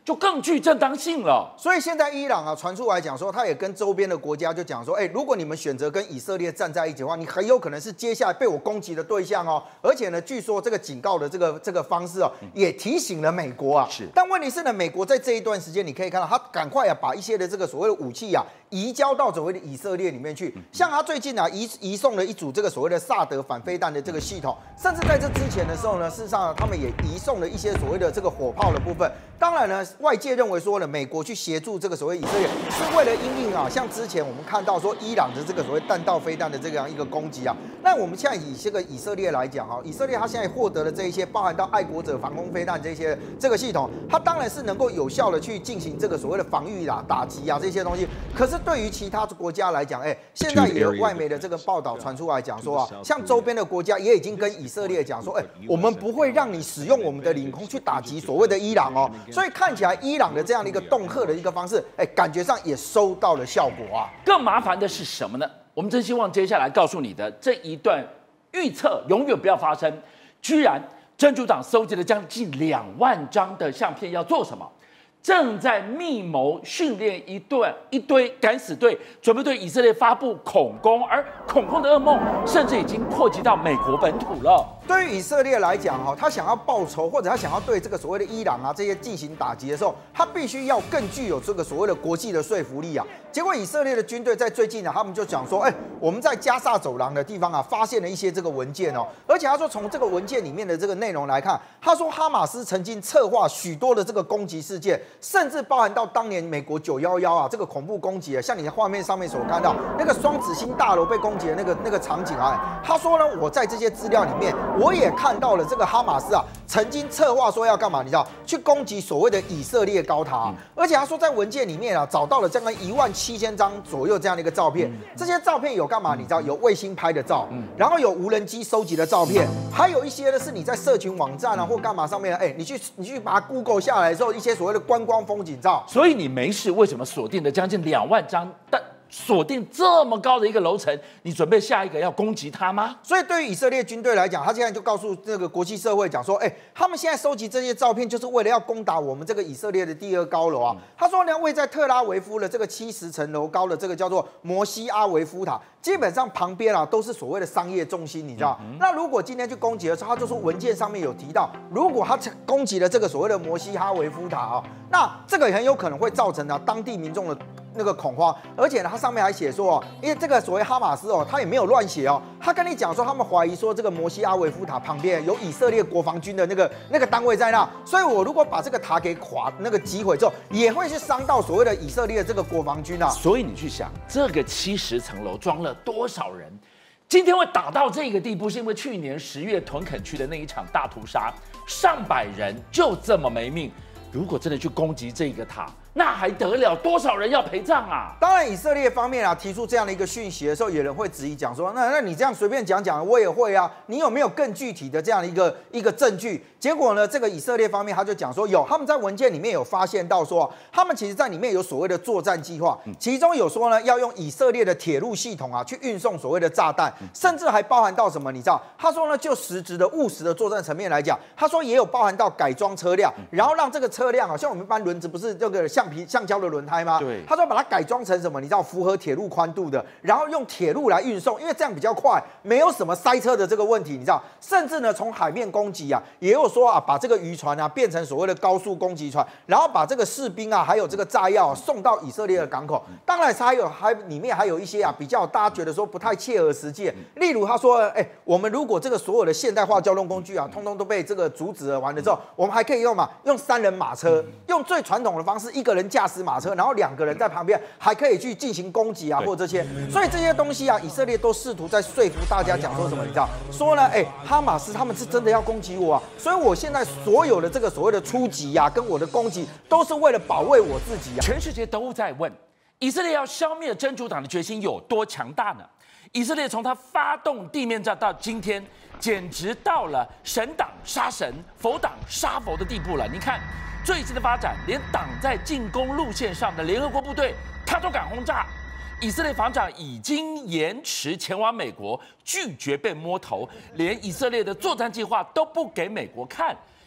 就更具正当性了。 所以现在伊朗啊传出来讲说，他也跟周边的国家就讲说，哎，如果你们选择跟以色列站在一起的话，你很有可能是接下来被我攻击的对象哦。而且呢，据说这个警告的这个这个方式哦，也提醒了美国啊。 是。 但问题是呢，美国在这一段时间，你可以看到他赶快啊把一些的这个所谓的武器啊移交到所谓的以色列里面去。像他最近啊移移送了一组这个所谓的萨德反飞弹的这个系统，甚至在这之前的时候呢，事实上他们也移送了一些所谓的这个火炮的部分。当然呢，外界认为说呢，美国去协助这个所谓以色列，是为了因应啊，像之前我们看到说伊朗的这个所谓弹道飞弹的这样一个攻击啊，那我们现在以这个以色列来讲啊，以色列它现在获得的这一些包含到爱国者防空飞弹这些这个系统，它当然是能够有效的去进行这个所谓的防御啊、打击啊这些东西。可是对于其他国家来讲，哎，现在也有外媒的这个报道传出来讲说啊，像周边的国家也已经跟以色列讲说，哎，我们不会让你使用我们的领空去打击所谓的伊朗哦。所以看起来伊朗的这样的一个恫吓的一个方式，哎，感觉上也收到了效果啊。 更麻烦的是什么呢？我们真希望接下来告诉你的这一段预测永远不要发生。居然真主党收集了将近两万张的相片，要做什么？正在密谋训练一段一堆敢死队，准备对以色列发布恐攻，而恐攻的噩梦甚至已经扩及到美国本土了。 对于以色列来讲，哈，他想要报仇，或者他想要对这个所谓的伊朗啊这些进行打击的时候，他必须要更具有这个所谓的国际的说服力啊。结果以色列的军队在最近啊，他们就讲说，哎，我们在加萨走廊的地方啊，发现了一些这个文件哦，而且他说从这个文件里面的这个内容来看，他说哈马斯曾经策划许多的这个攻击事件，甚至包含到当年美国九一一啊这个恐怖攻击啊，像你在画面上面所看到那个双子星大楼被攻击的那个那个场景啊，他说呢，我在这些资料里面。我也看到了这个哈马斯啊，曾经策划说要干嘛？你知道，去攻击所谓的以色列高塔、啊嗯，而且他说在文件里面啊，找到了将近一万七千张左右这样的一个照片。嗯、这些照片有干嘛？你知道，有卫星拍的照，嗯、然后有无人机收集的照片，嗯、还有一些呢是你在社群网站啊或干嘛上面，哎，你去你去把它 Google 下来之后，一些所谓的观光风景照。 所以你没事，为什么锁定了将近两万张？但锁定这么高的一个楼层，你准备下一个要攻击他吗？ 所以对于以色列军队来讲，他现在就告诉这个国际社会讲说，哎，他们现在收集这些照片，就是为了要攻打我们这个以色列的第二高楼啊。嗯、他说呢，位在特拉维夫的这个七十层楼高的这个叫做摩西阿维夫塔，基本上旁边啊都是所谓的商业中心，你知道？嗯、那如果今天去攻击的时候，他就说文件上面有提到，如果他攻击了这个所谓的摩西哈维夫塔啊，那这个很有可能会造成啊当地民众的那个恐慌，而且呢，它上面还写说哦，因为这个所谓哈马斯哦，他也没有乱写哦，他跟你讲说他们怀疑说这个摩西阿维夫塔旁边有以色列国防军的那个那个单位在那，所以我如果把这个塔给垮那个击毁之后，也会去伤到所谓的以色列这个国防军啊。 所以你去想，这个七十层楼装了多少人？今天会打到这个地步，是因为去年十月屯垦区的那一场大屠杀，上百人就这么没命。如果真的去攻击这个塔，那还得了？多少人要陪葬啊？ 当然，以色列方面啊提出这样的一个讯息的时候，有人会质疑讲说，那那你这样随便讲讲，我也会啊，你有没有更具体的这样的一个一个证据？结果呢，这个以色列方面他就讲说，有，他们在文件里面有发现到说，他们其实在里面有所谓的作战计划，其中有说呢，要用以色列的铁路系统啊去运送所谓的炸弹，甚至还包含到什么？你知道？他说呢，就实质的务实的作战层面来讲，他说也有包含到改装车辆，然后让这个车辆啊，像我们一般轮子不是这个橡皮橡胶的轮胎吗？ 对， 他说把它改装成什么？你知道符合铁路宽度的，然后用铁路来运送，因为这样比较快，没有什么塞车的这个问题，你知道？甚至呢，从海面攻击啊，也有说啊，把这个渔船啊变成所谓的高速攻击船，然后把这个士兵啊，还有这个炸药、啊、送到以色列的港口。当然，还有还里面还有一些啊，比较大家觉得说不太切合实际。例如他说，哎，我们如果这个所有的现代化交通工具啊，通通都被这个阻止了完了之后，我们还可以用嘛？用三人马车，用最传统的方式，一个人驾驶马车，然后两个人在旁边，还可以去进行攻击啊，或者这些。所以这些东西啊，以色列都试图在说服大家讲说什么，你知道？说呢，哎，哈马斯他们是真的要攻击我啊，所以我现在所有的这个所谓的出击呀、啊，跟我的攻击，都是为了保卫我自己啊。 全世界都在问，以色列要消灭真主党的决心有多强大呢？以色列从他发动地面战到今天，简直到了神党杀神、佛党杀佛的地步了。你看最近的发展，连党在进攻路线上的联合国部队，他都敢轰炸。以色列防长已经延迟前往美国，拒绝被摸头，连以色列的作战计划都不给美国看。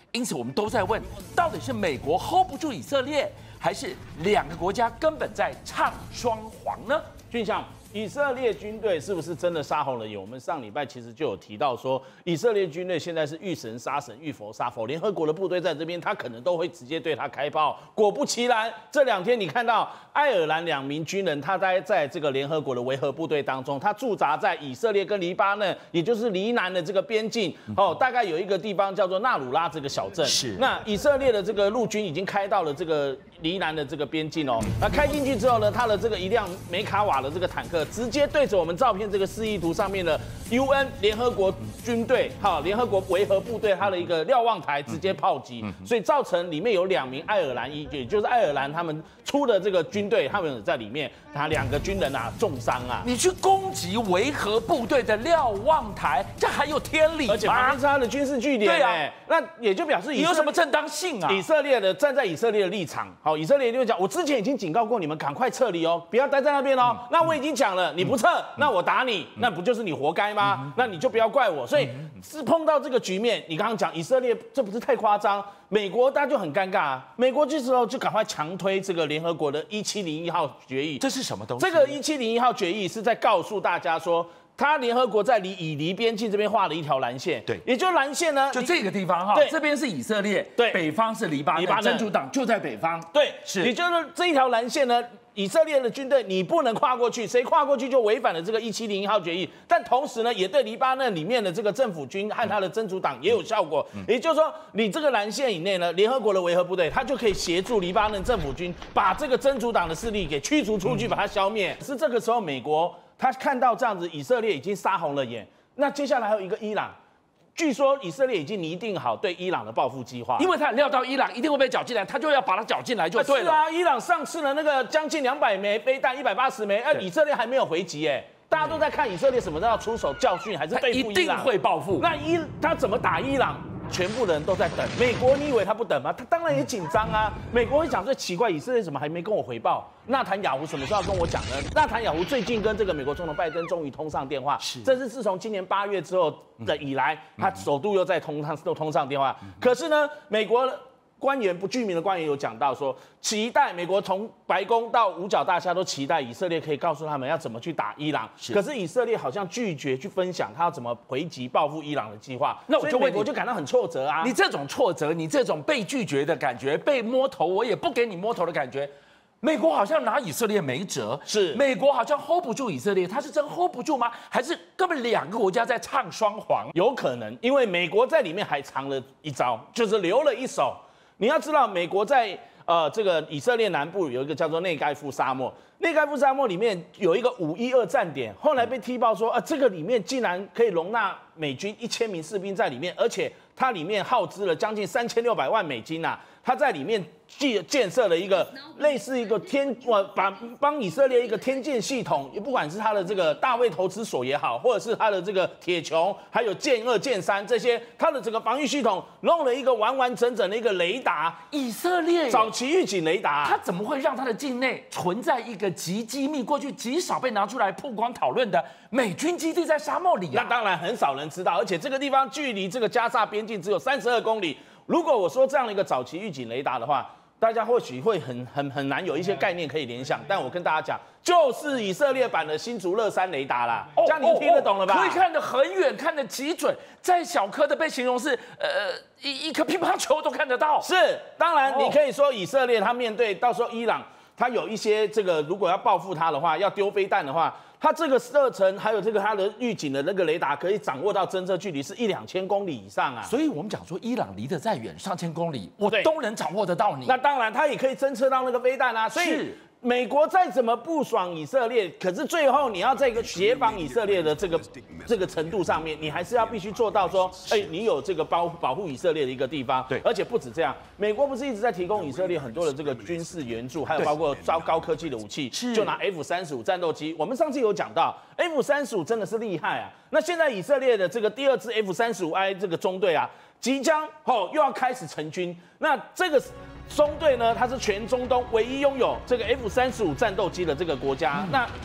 因此我们都在问，到底是美国 hold 不住以色列，还是两个国家根本在唱双簧呢？ 俊相。以色列军队是不是真的杀红了眼？我们上礼拜其实就有提到说，以色列军队现在是遇神杀神，遇佛杀佛，联合国的部队在这边，他可能都会直接对他开炮。果不其然，这两天你看到爱尔兰两名军人，他待在这个联合国的维和部队当中，他驻扎在以色列跟黎巴嫩，也就是黎南的这个边境哦，大概有一个地方叫做纳鲁拉这个小镇。 是， 那以色列的这个陆军已经开到了这个黎南的这个边境哦。那开进去之后呢，他的这个一辆梅卡瓦的这个坦克。直接对着我们照片这个示意图上面的 U N 联合国军队，哈，联合国维和部队它的一个瞭望台直接炮击，所以造成里面有两名爱尔兰裔，也就是爱尔兰他们出的这个军队，他们有在里面，他两个军人啊重伤啊。 你去攻击维和部队的瞭望台，这还有天理吗？ 而且旁边是他的军事据点，对啊，那也就表示你有什么正当性啊？ 以色列的站在以色列的立场，好，以色列就讲，我之前已经警告过你们，赶快撤离哦，不要待在那边哦。嗯、那我已经讲了，你不撤，嗯、那我打你，嗯、那不就是你活该吗？嗯、那你就不要怪我。所以是碰到这个局面，你刚刚讲以色列，这不是太夸张？美国大家就很尴尬啊，美国这时候就赶快强推这个联合国的一七零一号决议。 这是什么东西？ 这个一七零一号决议是在告诉大家说。他联合国在离以黎边境这边画了一条蓝线， 对， 也就蓝线呢， 就这个地方哈， 对， 这边是以色列， 对， 北方是黎巴嫩， 黎巴嫩真主党就在北方， 对， 是， 也就是这一条蓝线呢，以色列的军队你不能跨过去，谁跨过去就违反了这个一七零一号决议，但同时呢，也对黎巴嫩里面的这个政府军和他的真主党也有效果，嗯、也就是说，你这个蓝线以内呢，联合国的维和部队，他就可以协助黎巴嫩政府军把这个真主党的势力给驱逐出去，把它消灭。是这个时候，美国。他看到这样子，以色列已经杀红了眼。那接下来还有一个伊朗，据说以色列已经拟定好对伊朗的报复计划， 因为他料到伊朗一定会被搅进来，他就要把它搅进来就对了。 是啊，伊朗上次了那个将近两百枚飞弹，一百八十枚，而以色列还没有回击哎。大家都在看以色列什么时候要出手教训，还是对付伊朗？ 一定会报复。 那伊他怎么打伊朗？全部人都在等。美国，你以为他不等吗？他当然也紧张啊。美国会讲最奇怪，以色列怎么还没跟我回报？纳坦雅胡什么时候要跟我讲呢？纳坦雅胡最近跟这个美国总统拜登终于通上电话，是，这是自从今年八月之后的以来，他首度又在通上都通上电话。可是呢，美国官员不具名的官员有讲到说，期待美国从白宫到五角大厦都期待以色列可以告诉他们要怎么去打伊朗。可是以色列好像拒绝去分享他要怎么回击报复伊朗的计划。那我就美国就感到很挫折啊！ 你这种挫折，你这种被拒绝的感觉，被摸头我也不给你摸头的感觉。美国好像拿以色列没辙， 是美国好像 hold 不住以色列，他是真 hold 不住吗？还是根本两个国家在唱双簧？ 有可能，因为美国在里面还藏了一招，就是留了一手。你要知道，美国在呃这个以色列南部有一个叫做内盖夫沙漠，内盖夫沙漠里面有一个五一二站点，后来被踢爆说啊，这个里面竟然可以容纳美军一千名士兵在里面，而且它里面耗资了将近三千六百万美金呐、啊。他在里面建建设了一个类似一个天，我把帮以色列一个天剑系统，也不管是他的这个大卫投资所也好，或者是他的这个铁穹，还有剑二、剑三这些，他的整个防御系统弄了一个完完整整的一个雷达， 以色列早期预警雷达， 他怎么会让他的境内存在一个极机密、过去极少被拿出来曝光讨论的美军基地在沙漠里啊？ 那当然很少人知道，而且这个地方距离这个加沙边境只有三十二公里。如果我说这样的一个早期预警雷达的话，大家或许会很很很难有一些概念可以联想。但我跟大家讲，就是以色列版的新竹乐山雷达啦，这样你听得懂了吧？ 可以看得很远，看得极准，再小颗的被形容是呃一一颗乒乓球都看得到。 是，当然你可以说以色列它面对到时候伊朗，它有一些这个如果要报复它的话，要丢飞弹的话。它这个射程还有这个它的预警的那个雷达，可以掌握到侦测距离是一两千公里以上啊。 所以我们讲说，伊朗离得再远，上千公里，我都能掌握得到你。 那当然，它也可以侦测到那个飞弹啊。所以美国再怎么不爽以色列，可是最后你要在一个协防以色列的这个这个程度上面，你还是要必须做到说，哎，你有这个保保护以色列的一个地方。 对， 而且不止这样，美国不是一直在提供以色列很多的这个军事援助，还有包括招高科技的武器，就拿 F 三十五战斗机。我们上次有讲到 F 三十五真的是厉害啊。那现在以色列的这个第二支 F 三十五 I 这个中队啊，即将哦又要开始成军。那这个中队呢，它是全中东唯一拥有这个 F 三十五战斗机的这个国家。嗯、那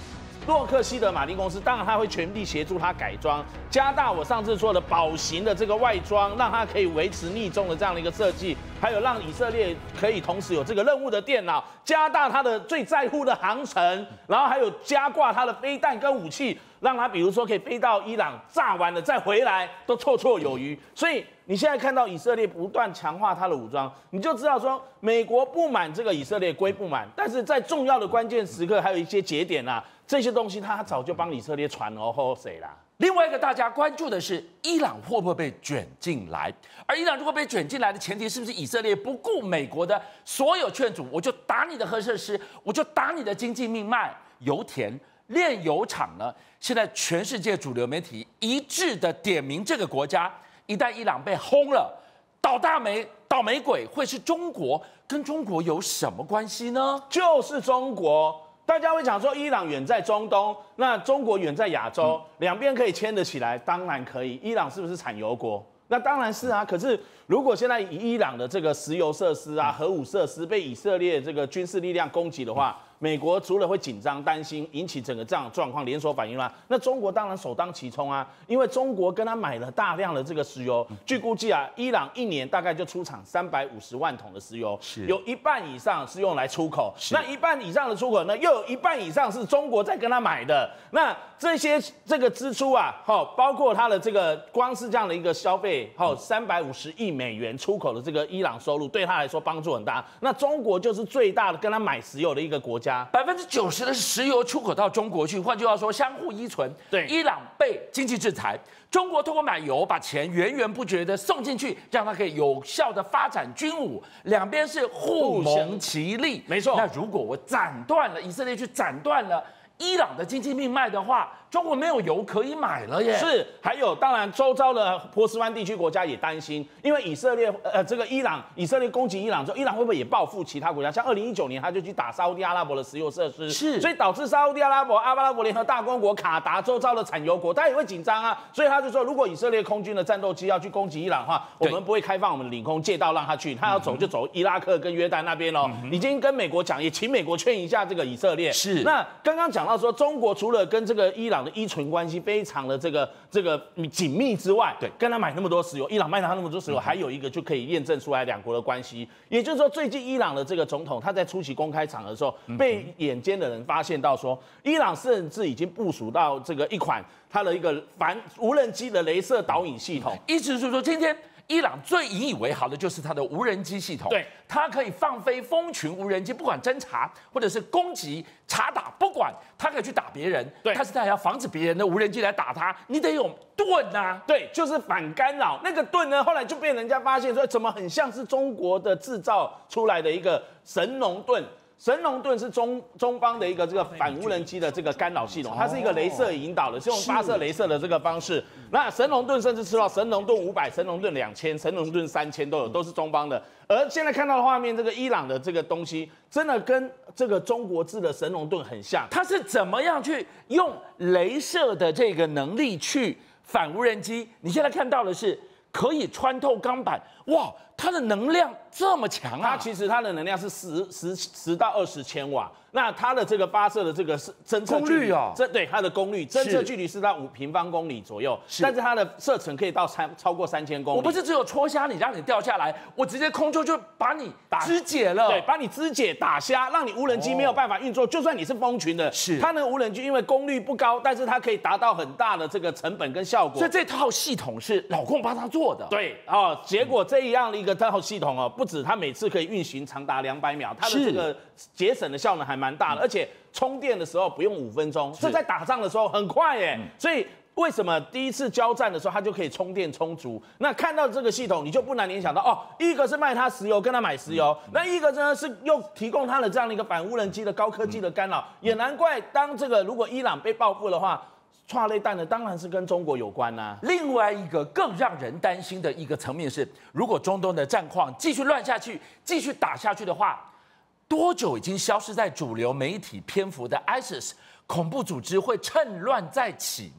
洛克希德马丁公司，当然它会全力协助它改装，加大我上次说的保型的这个外装，让它可以维持逆中的这样的一个设计，还有让以色列可以同时有这个任务的电脑，加大它的最在乎的航程，然后还有加挂它的飞弹跟武器，让它比如说可以飞到伊朗炸完了再回来都绰绰有余。所以你现在看到以色列不断强化它的武装，你就知道说美国不满这个以色列归不满，但是在重要的关键时刻还有一些节点啊，这些东西他早就帮以色列传哦后谁啦。 另外一个大家关注的是，伊朗会不会被卷进来？而伊朗如果被卷进来的前提，是不是以色列不顾美国的所有劝阻，我就打你的核设施，我就打你的经济命脉？油田炼油厂呢？现在全世界主流媒体一致的点名这个国家，一旦伊朗被轰了，倒大霉倒霉鬼会是中国，跟中国有什么关系呢？ 就是中国。大家会讲说，伊朗远在中东，那中国远在亚洲，两边可以牵得起来，当然可以。伊朗是不是产油国？那当然是啊。可是如果现在以伊朗的这个石油设施啊、核武设施被以色列这个军事力量攻击的话，美国除了会紧张担心，引起整个这样的状况连锁反应啦，那中国当然首当其冲啊，因为中国跟他买了大量的这个石油，据估计啊，伊朗一年大概就出厂三百五十万桶的石油，有一半以上是用来出口，那一半以上的出口呢，又有一半以上是中国在跟他买的，那这些这个支出啊，好，包括它的这个光是这样的一个消费，好，三百五十亿美元出口的这个伊朗收入，对他来说帮助很大。那中国就是最大的跟他买石油的一个国家。 百分之九十的石油出口到中国去，换句话说，相互依存。 对， 伊朗被经济制裁，中国通过买油把钱源源不绝的送进去，让它可以有效的发展军武，两边是互蒙其利。 没错。 那如果我斩断了以色列去斩断了伊朗的经济命脉的话，中国没有油可以买了耶。 是，还有当然周遭的波斯湾地区国家也担心，因为以色列呃这个伊朗以色列攻击伊朗之后，伊朗会不会也报复其他国家？像二零一九年他就去打沙烏地阿拉伯的石油设施， 是， 所以导致沙烏地阿拉伯、阿拉伯联合大公国、卡达周遭的产油国，他也会紧张啊。所以他就说，如果以色列空军的战斗机要去攻击伊朗的话，我们不会开放我们的领空界道让他去，他要走就走伊拉克跟约旦那边哦。嗯、已经跟美国讲，也请美国劝一下这个以色列。 是， 那刚刚讲到说，中国除了跟这个伊朗的依存关系非常的这个这个紧密之外， 对， 跟他买那么多石油，伊朗卖他那么多石油，还有一个就可以验证出来两国的关系。也就是说，最近伊朗的这个总统他在出席公开场合的时候，被眼尖的人发现到说，伊朗甚至已经部署到这个一款它的一个反无人机的雷射导引系统， 意思是说今天。伊朗最引以为豪的就是它的无人机系统， 对， 它可以放飞蜂群无人机，不管侦察或者是攻击、查打，不管它可以去打别人， 对， 但是它还要防止别人的无人机来打它，你得有盾啊， 对，就是反干扰。那个盾呢，后来就被人家发现说，怎么很像是中国的制造出来的一个神农盾。神农盾是中中方的一个这个反无人机的这个干扰系统，它是一个雷射引导的，是用发射雷射的这个方式。那神农盾甚至吃到神农盾五百、神农盾两千、神农盾三千都有，都是中方的。而现在看到的画面，这个伊朗的这个东西真的跟这个中国制的神农盾很像。 它是怎么样去用雷射的这个能力去反无人机？你现在看到的是可以穿透钢板，哇！它的能量这么强啊！ 它其实它的能量是十十十到二十千瓦，那它的这个发射的这个是侦测功率哦， 这对它的功率侦测距离是到五平方公里左右，但是它的射程可以到三超过三千公里。 我不是只有戳瞎你，让你掉下来，我直接空中就把你肢解了， 对，把你肢解打瞎，让你无人机没有办法运作。哦、就算你是蜂群的， 是它那个无人机因为功率不高，但是它可以达到很大的这个成本跟效果。 所以这套系统是老共帮他做的。 对哦，结果这样的一个这套系统哦，不止它每次可以运行长达两百秒，它的这个节省的效能还蛮大的，而且充电的时候不用五分钟，这在打仗的时候很快耶。嗯、所以为什么第一次交战的时候它就可以充电充足？那看到这个系统，你就不难联想到哦，一个是卖它石油，跟他买石油，嗯、那一个呢是又提供它的这样的一个反无人机的高科技的干扰，嗯、也难怪当这个如果伊朗被报复的话。剉类弹的当然是跟中国有关呐、啊。 另外一个更让人担心的一个层面是，如果中东的战况继续乱下去，继续打下去的话，多久已经消失在主流媒体篇幅的 ISIS 恐怖组织会趁乱再起吗？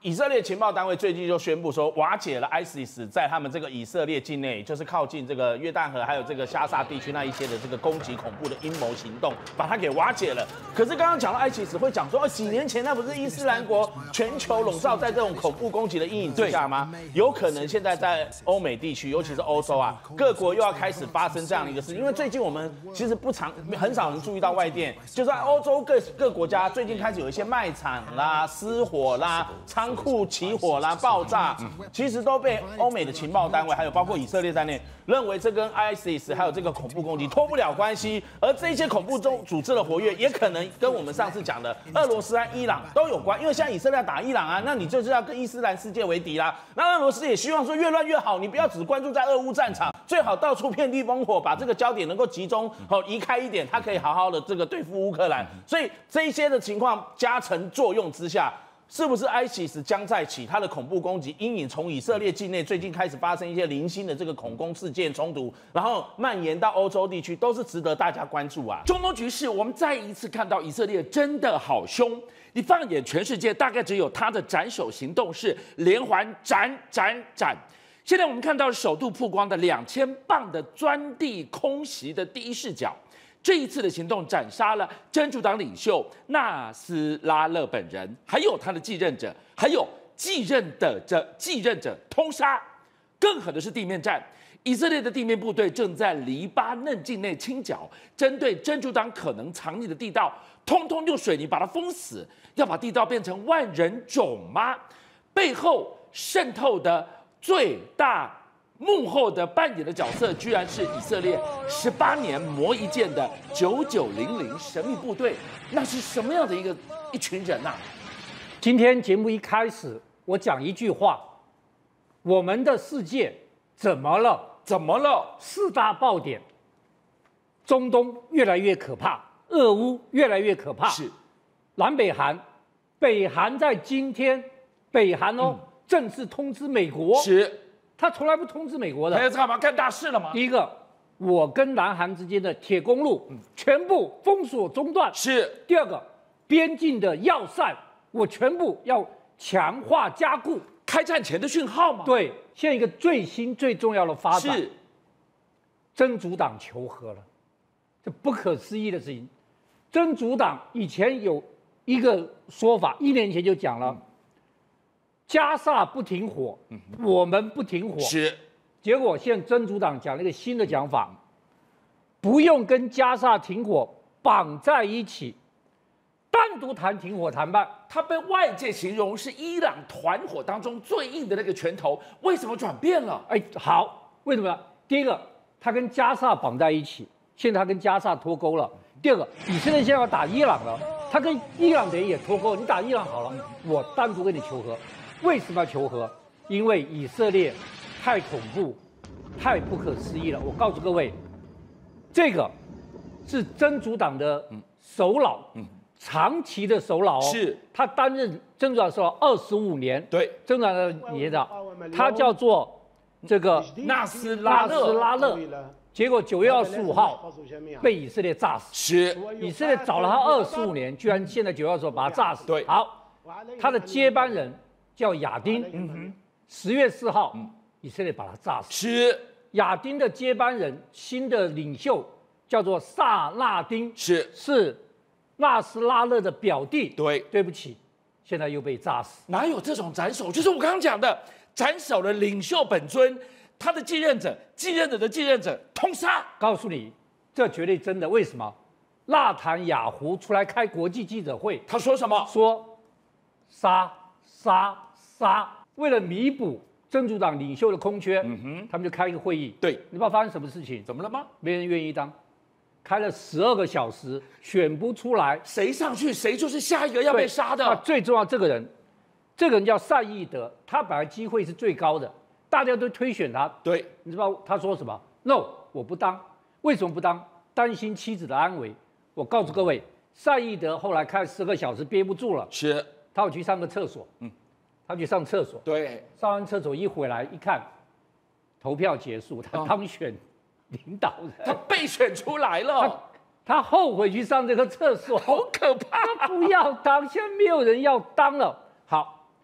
以色列情报单位最近就宣布说，瓦解了 ISIS 在他们这个以色列境内，就是靠近这个约旦河还有这个加沙地区那一些的这个攻击恐怖的阴谋行动，把它给瓦解了。可是刚刚讲到 ISIS 会讲说，哦，几年前那不是伊斯兰国全球笼罩在这种恐怖攻击的阴影之下吗？有可能现在在欧美地区，尤其是欧洲啊，各国又要开始发生这样的一个事，因为最近我们其实不常很少人注意到外电，就是在欧洲各各国家最近开始有一些卖场啦、失火啦、仓库起火啦、爆炸，其实都被欧美的情报单位，还有包括以色列在内，认为这跟 ISIS 还有这个恐怖攻击脱不了关系。而这些恐怖中组织的活跃，也可能跟我们上次讲的俄罗斯和伊朗都有关。因为现在以色列要打伊朗啊，那你就是要跟伊斯兰世界为敌啦。那俄罗斯也希望说越乱越好，你不要只关注在俄乌战场，最好到处遍地烽火，把这个焦点能够集中好移开一点，它可以好好的这个对付乌克兰。所以这一些的情况加成作用之下。是不是 ISIS 将再起？它的恐怖攻击阴影从以色列境内最近开始发生一些零星的这个恐攻事件冲突，然后蔓延到欧洲地区，都是值得大家关注啊。 中东局势，我们再一次看到以色列真的好凶。你放眼全世界，大概只有他的斩首行动是连环斩斩斩。现在我们看到首度曝光的两千磅的钻地空袭的第一视角。这一次的行动斩杀了真主党领袖纳斯拉勒本人，还有他的继任者，还有继任的这继任者通杀。更狠的是地面战，以色列的地面部队正在黎巴嫩境内清剿，针对真主党可能藏匿的地道，通通用水泥把它封死，要把地道变成万人冢吗？背后渗透的最大。幕后的扮演的角色，居然是以色列十八年磨一剑的九九零零神秘部队，那是什么样的一个一群人呐、啊？ 今天节目一开始，我讲一句话：我们的世界怎么了？ 怎么了？ 四大爆点，中东越来越可怕，俄乌越来越可怕， 是南北韩，北韩在今天，北韩哦、嗯、正式通知美国， 是。 他从来不通知美国的， 他要干嘛？干大事了吗？ 第一个，我跟南韩之间的铁公路、嗯、全部封锁中断。 是。 第二个，边境的要塞我全部要强化加固。 开战前的讯号吗？ 对，现在一个最新最重要的发展是， 真主党求和了，这不可思议的事情。真主党以前有一个说法，一年前就讲了。嗯加萨不停火，嗯、我们不停火。 是， 结果现在真主党讲了一个新的讲法，不用跟加萨停火绑在一起，单独谈停火谈判。 他被外界形容是伊朗团伙当中最硬的那个拳头，为什么转变了？ 哎，好，为什么呢？第一个，他跟加萨绑在一起，现在他跟加萨脱钩了。第二个，以色列现在要打伊朗了，他跟伊朗等于也脱钩，你打伊朗好了，我单独跟你求和。为什么要求和？因为以色列太恐怖、太不可思议了。我告诉各位，这个是真主党的首脑，嗯、长期的首脑哦。 是， 他担任真主党首脑二十五年。 对， 真主党的你知道，他叫做这个纳斯拉勒。 纳斯拉勒。结果九月二十五号被以色列炸死。 是， 以色列找了他二十五年，居然现在九月二十五把他炸死。 对， 好，他的接班人。叫亚丁，嗯哼，十月四号，嗯、以色列把他炸死。 是亚丁的接班人，新的领袖叫做萨纳丁， 是是纳斯拉勒的表弟。 对， 对不起，现在又被炸死。 哪有这种斩首？就是我刚刚讲的，斩首了领袖本尊，他的继任者，继任者的继任者，通杀。 告诉你，这绝对真的。为什么？纳坦雅胡出来开国际记者会， 他说什么？ 说杀。杀杀！为了弥补真主党领袖的空缺，嗯哼，他们就开一个会议。 对， 你知道发生什么事情？ 怎么了吗？ 没人愿意当，开了十二个小时，选不出来， 谁上去谁就是下一个要被杀的。 那最重要这个人，这个人叫赛义德，他本来机会是最高的，大家都推选他。 对， 你知道他说什么 ？No， 我不当。为什么不当？担心妻子的安危。我告诉各位，赛义德后来开十个小时憋不住了。 是。 他要去上个厕所，嗯，他去上厕所， 对， 上完厕所一回来一看，投票结束，他当选领导人， 他被选出来了， 他他后悔去上这个厕所， 好可怕！ 他不要当，现在没有人要当了。好，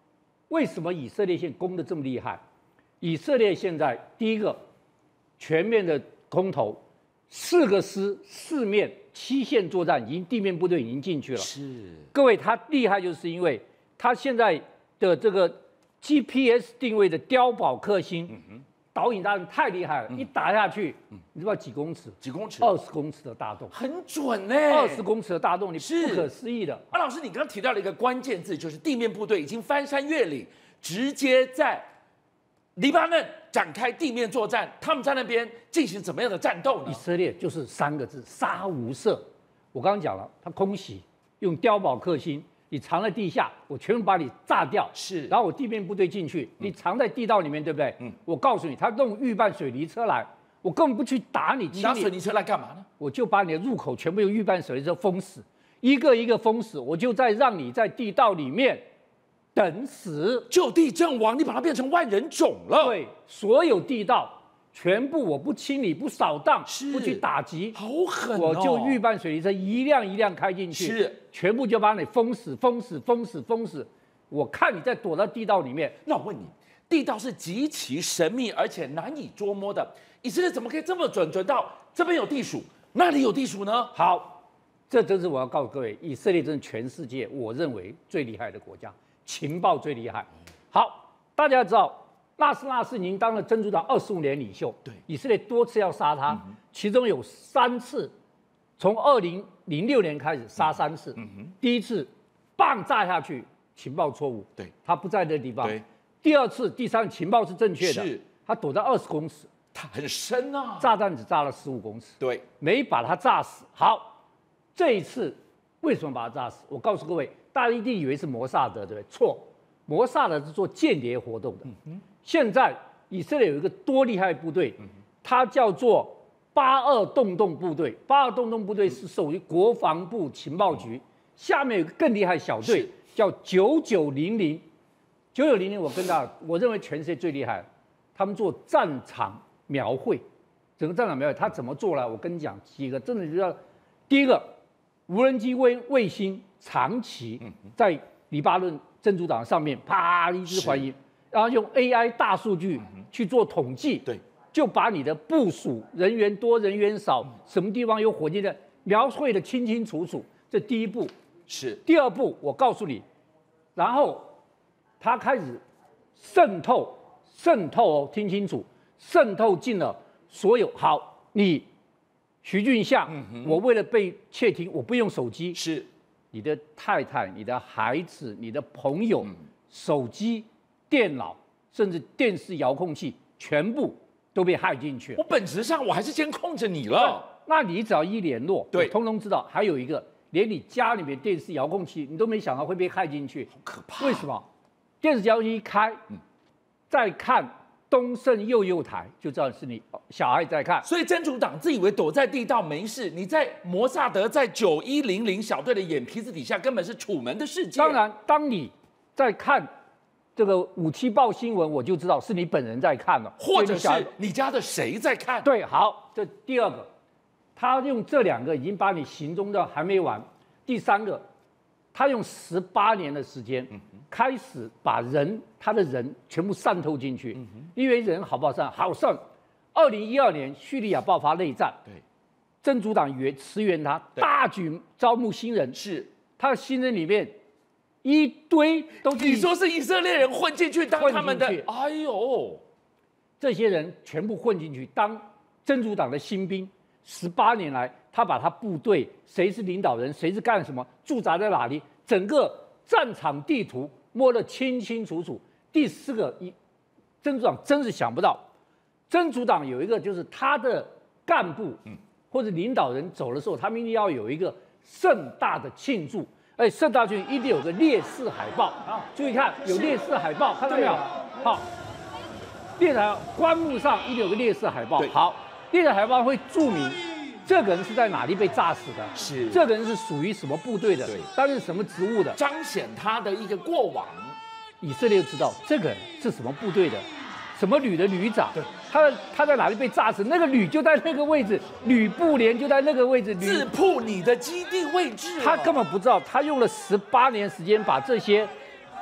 为什么以色列现在攻得这么厉害？以色列现在第一个全面的空投，四个师四面七线作战，已经地面部队已经进去了。 是， 各位，他厉害就是因为他现在的这个 G P S 定位的碉堡克星。嗯导引大人太厉害了，嗯、一打下去，嗯、你知道几公尺？ 几公尺？ 二十公尺的大洞， 很准呢、 欸。二十公尺的大洞，你是不可思议的。 啊，老师，你刚刚提到了一个关键字，就是地面部队已经翻山越岭，直接在黎巴嫩展开地面作战。他们在那边进行怎么样的战斗呢？ 以色列就是三个字：杀无赦。我刚刚讲了，他空袭用碉堡克星。你藏在地下，我全部把你炸掉。 是， 然后我地面部队进去，嗯、你藏在地道里面，对不对？嗯，我告诉你，他弄预拌水泥车来，我根本不去打你。 你拿水泥车来干嘛呢？ 我就把你的入口全部用预拌水泥车封死，一个一个封死，我就再让你在地道里面等死， 就地阵亡，你把它变成万人冢了。 对，所有地道。全部我不清理、不扫荡、不去打击， 好狠、哦！ 我就预拌水泥车一辆一辆开进去， 是全部就把你封死、封死、封死、封死。我看你在躲到地道里面。 那我问你，地道是极其神秘而且难以捉摸的，以色列怎么可以这么准？准到这边有地鼠，那里有地鼠呢？ 好，这真是我要告诉各位，以色列真是全世界我认为最厉害的国家，情报最厉害。好，大家知道。纳斯纳斯已经当了真主党二十五年领袖， 对以色列多次要杀他，嗯、其中有三次，从二零零六年开始杀三次。嗯、第一次棒炸下去，情报错误， 对， 他不在那个地方。 对， 第二次、第三情报是正确的， 是， 他躲到二十公尺， 他很深啊， 炸弹只炸了十五公尺， 对， 没把他炸死。好，这一次为什么把他炸死？我告诉各位，大家一定以为是摩萨德，对不对？错，摩萨德是做间谍活动的。嗯现在以色列有一个多厉害的部队，它叫做八二洞洞部队。八二洞洞部队是属于国防部情报局，下面有个更厉害的小队叫九九零零。九九零零，我跟大家，我认为全世界最厉害，他们做战场描绘，整个战场描绘，他怎么做呢？我跟你讲几个，真的就要第一个，无人机卫卫星长期在黎巴嫩真主党上面啪一直环影。然后用 A I 大数据去做统计， 对， 就把你的部署人员多人员少，什么地方有火箭的描绘的清清楚楚。这第一步是。 第二步，我告诉你，然后他开始渗透，渗透哦，听清楚，渗透进了所有。好，你徐俊相，嗯、我为了被窃听，我不用手机， 是你的太太、你的孩子、你的朋友，嗯、手机。电脑甚至电视遥控器全部都被害进去了。 我本质上我还是监控着你了。 那你只要一联络， 对， 通通知道。还有一个，连你家里面电视遥控器你都没想到会被害进去， 好可怕。 为什么？电视遥控器一开，嗯、再看东盛幼幼台，就知道是你小孩在看。 所以真主党自以为躲在地道没事，你在摩萨德在九一零零小队的眼皮子底下，根本是楚门的世界。 当然，当你在看。这个五七报新闻，我就知道是你本人在看了， 或者是你家的谁在看？ 对，好，这第二个，他用这两个已经把你行踪的还没完。第三个，他用十八年的时间，开始把人他的人全部渗透进去。因为人好不好散？好散。二零一二年叙利亚爆发内战， 对， 真主党援驰援他，大举招募新人， 是他的新人里面。一堆都你说是以色列人混进去当他们的，哎呦， 这些人全部混进去当真主党的新兵。十八年来，他把他部队谁是领导人，谁是干什么，驻扎在哪里，整个战场地图摸得清清楚楚。第四个，一真主党真是想不到，真主党有一个就是他的干部或者领导人走的时候，他们一定要有一个盛大的庆祝。哎，盛大庆祝一定有个烈士海报啊！注意看，有烈士海报，看到没有？好，烈士棺木上一定有个烈士海报。好，烈士海报会注明这个人是在哪里被炸死的， 是这个人是属于什么部队的，担任什么职务的， 彰显他的一个过往。 以色列知道这个人是什么部队的。什么旅的旅长，他他在哪里被炸死？那个旅就在那个位置，旅部连就在那个位置， 自曝你的基地位置。 他根本不知道，他用了十八年时间把这些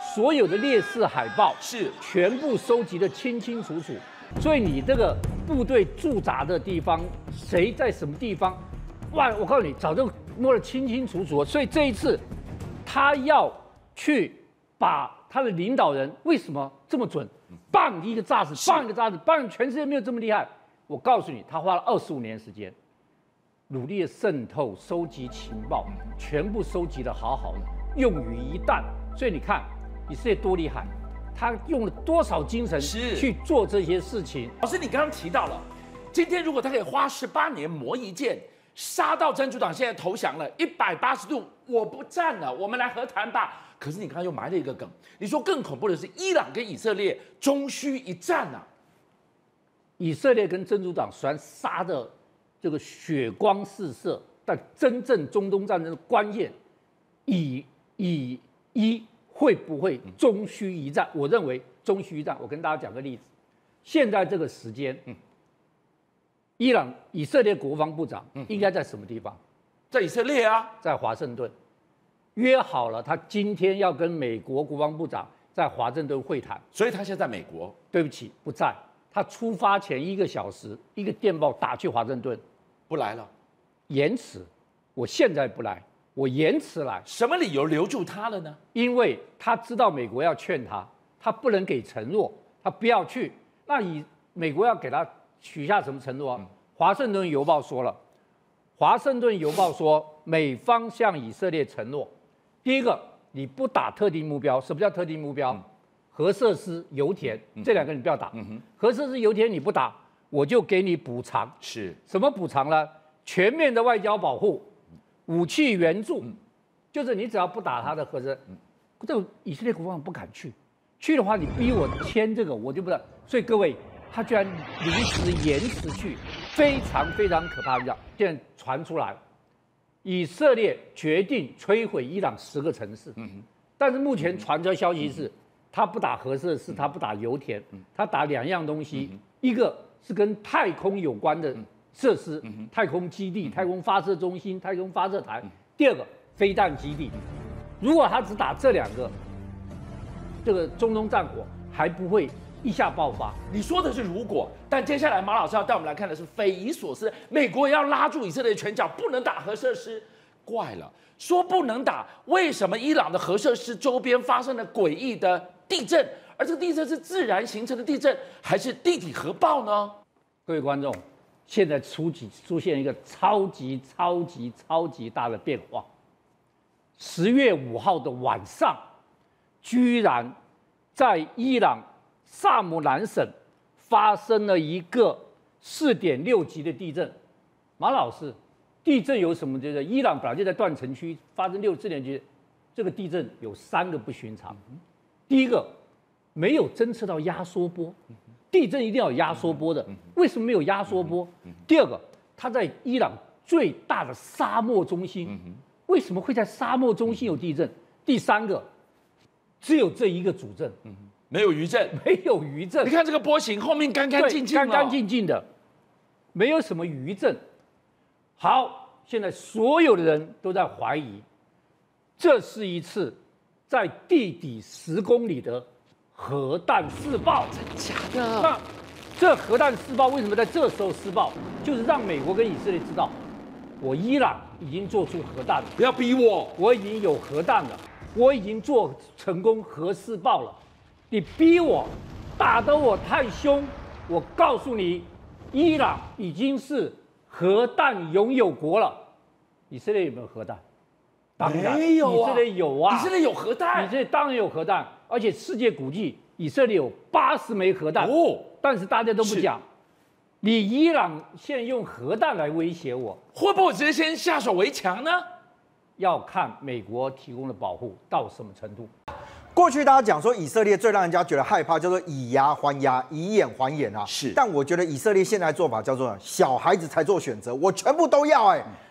所有的烈士海报是全部收集的清清楚楚，所以你这个部队驻扎的地方，谁在什么地方，哇，我告诉你，早就摸得清清楚楚。所以这一次，他要去把他的领导人为什么这么准？棒一个炸死，棒一个炸死，棒全世界没有这么厉害。我告诉你，他花了二十五年时间，努力的渗透、收集情报，全部收集的好好的，用于一弹。所以你看，以色列多厉害，他用了多少精神去做这些事情。 老师，你刚刚提到了，今天如果他可以花十八年磨一剑，杀到真主党现在投降了，一百八十度，我不战了，我们来和谈吧。可是你刚刚又埋了一个梗，你说更恐怖的是伊朗跟以色列终须一战啊！ 以色列跟真主党虽然杀的这个血光四射，但真正中东战争的关键，以以一会不会终须一战？我认为终须一战。我跟大家讲个例子，现在这个时间，嗯，伊朗以色列国防部长应该在什么地方？ 在以色列啊， 在华盛顿，约好了，他今天要跟美国国防部长在华盛顿会谈， 所以他现在在美国。 对不起，不在。他出发前一个小时，一个电报打去华盛顿， 不来了， 延迟。我现在不来，我延迟来。 什么理由留住他了呢？ 因为他知道美国要劝他，他不能给承诺，他不要去。那以美国要给他许下什么承诺啊？嗯、华盛顿邮报说了，华盛顿邮报说，美方向以色列承诺，第一个，你不打特定目标。什么叫特定目标？嗯核设施、油田这两个你不要打。嗯、核设施、油田你不打，我就给你补偿。 是什么补偿呢？全面的外交保护，武器援助，嗯、就是你只要不打他的核设，嗯、这个以色列国防不敢去，去的话你逼我签这个，我就不能。所以各位，他居然临时延迟去，非常非常可怕的。现在传出来，以色列决定摧毁伊朗十个城市。嗯、但是目前传出来消息是。嗯他不打核设施，他不打油田，他打两样东西，一个是跟太空有关的设施，太空基地、太空发射中心、太空发射台；第二个飞弹基地。如果他只打这两个，这个中东战火还不会一下爆发。 你说的是如果，但接下来马老师要带我们来看的是匪夷所思，美国也要拉住以色列的拳脚，不能打核设施。怪了，说不能打，为什么伊朗的核设施周边发生了诡异的地震？而这个地震是自然形成的地震，还是地底核爆呢？ 各位观众，现在出几出现一个超级超级超级大的变化。十月五号的晚上，居然在伊朗萨姆兰省发生了一个四点六级的地震。马老师。地震有什么地震？伊朗本来就在断层区，发生六四点级，这个地震有三个不寻常。第一个，没有侦测到压缩波，地震一定要有压缩波的，为什么没有压缩波？第二个，它在伊朗最大的沙漠中心，为什么会在沙漠中心有地震？第三个，只有这一个主震， 没有余震， 没有余震。 你看这个波形后面干干净净， 干干净净的，没有什么余震。好，现在所有的人都在怀疑，这是一次在地底十公里的核弹试爆， 真假的？ 那这核弹试爆为什么在这时候试爆？就是让美国跟以色列知道，我伊朗已经做出核弹了， 不要逼我， 我已经有核弹了，我已经做成功核试爆了，你逼我，打得我太凶，我告诉你，伊朗已经是核弹拥有国了。以色列有没有核弹？当然没有啊， 以色列有啊， 以色列有核弹， 以色列当然有核弹，而且世界估计以色列有八十枚核弹哦，但是大家都不讲。你伊朗现在用核弹来威胁我， 会不会直接先下手为强呢？ 要看美国提供的保护到什么程度。 过去大家讲说以色列最让人家觉得害怕叫做以牙还牙，以眼还眼啊。 是， 但我觉得以色列现在做法叫做小孩子才做选择，我全部都要哎、欸。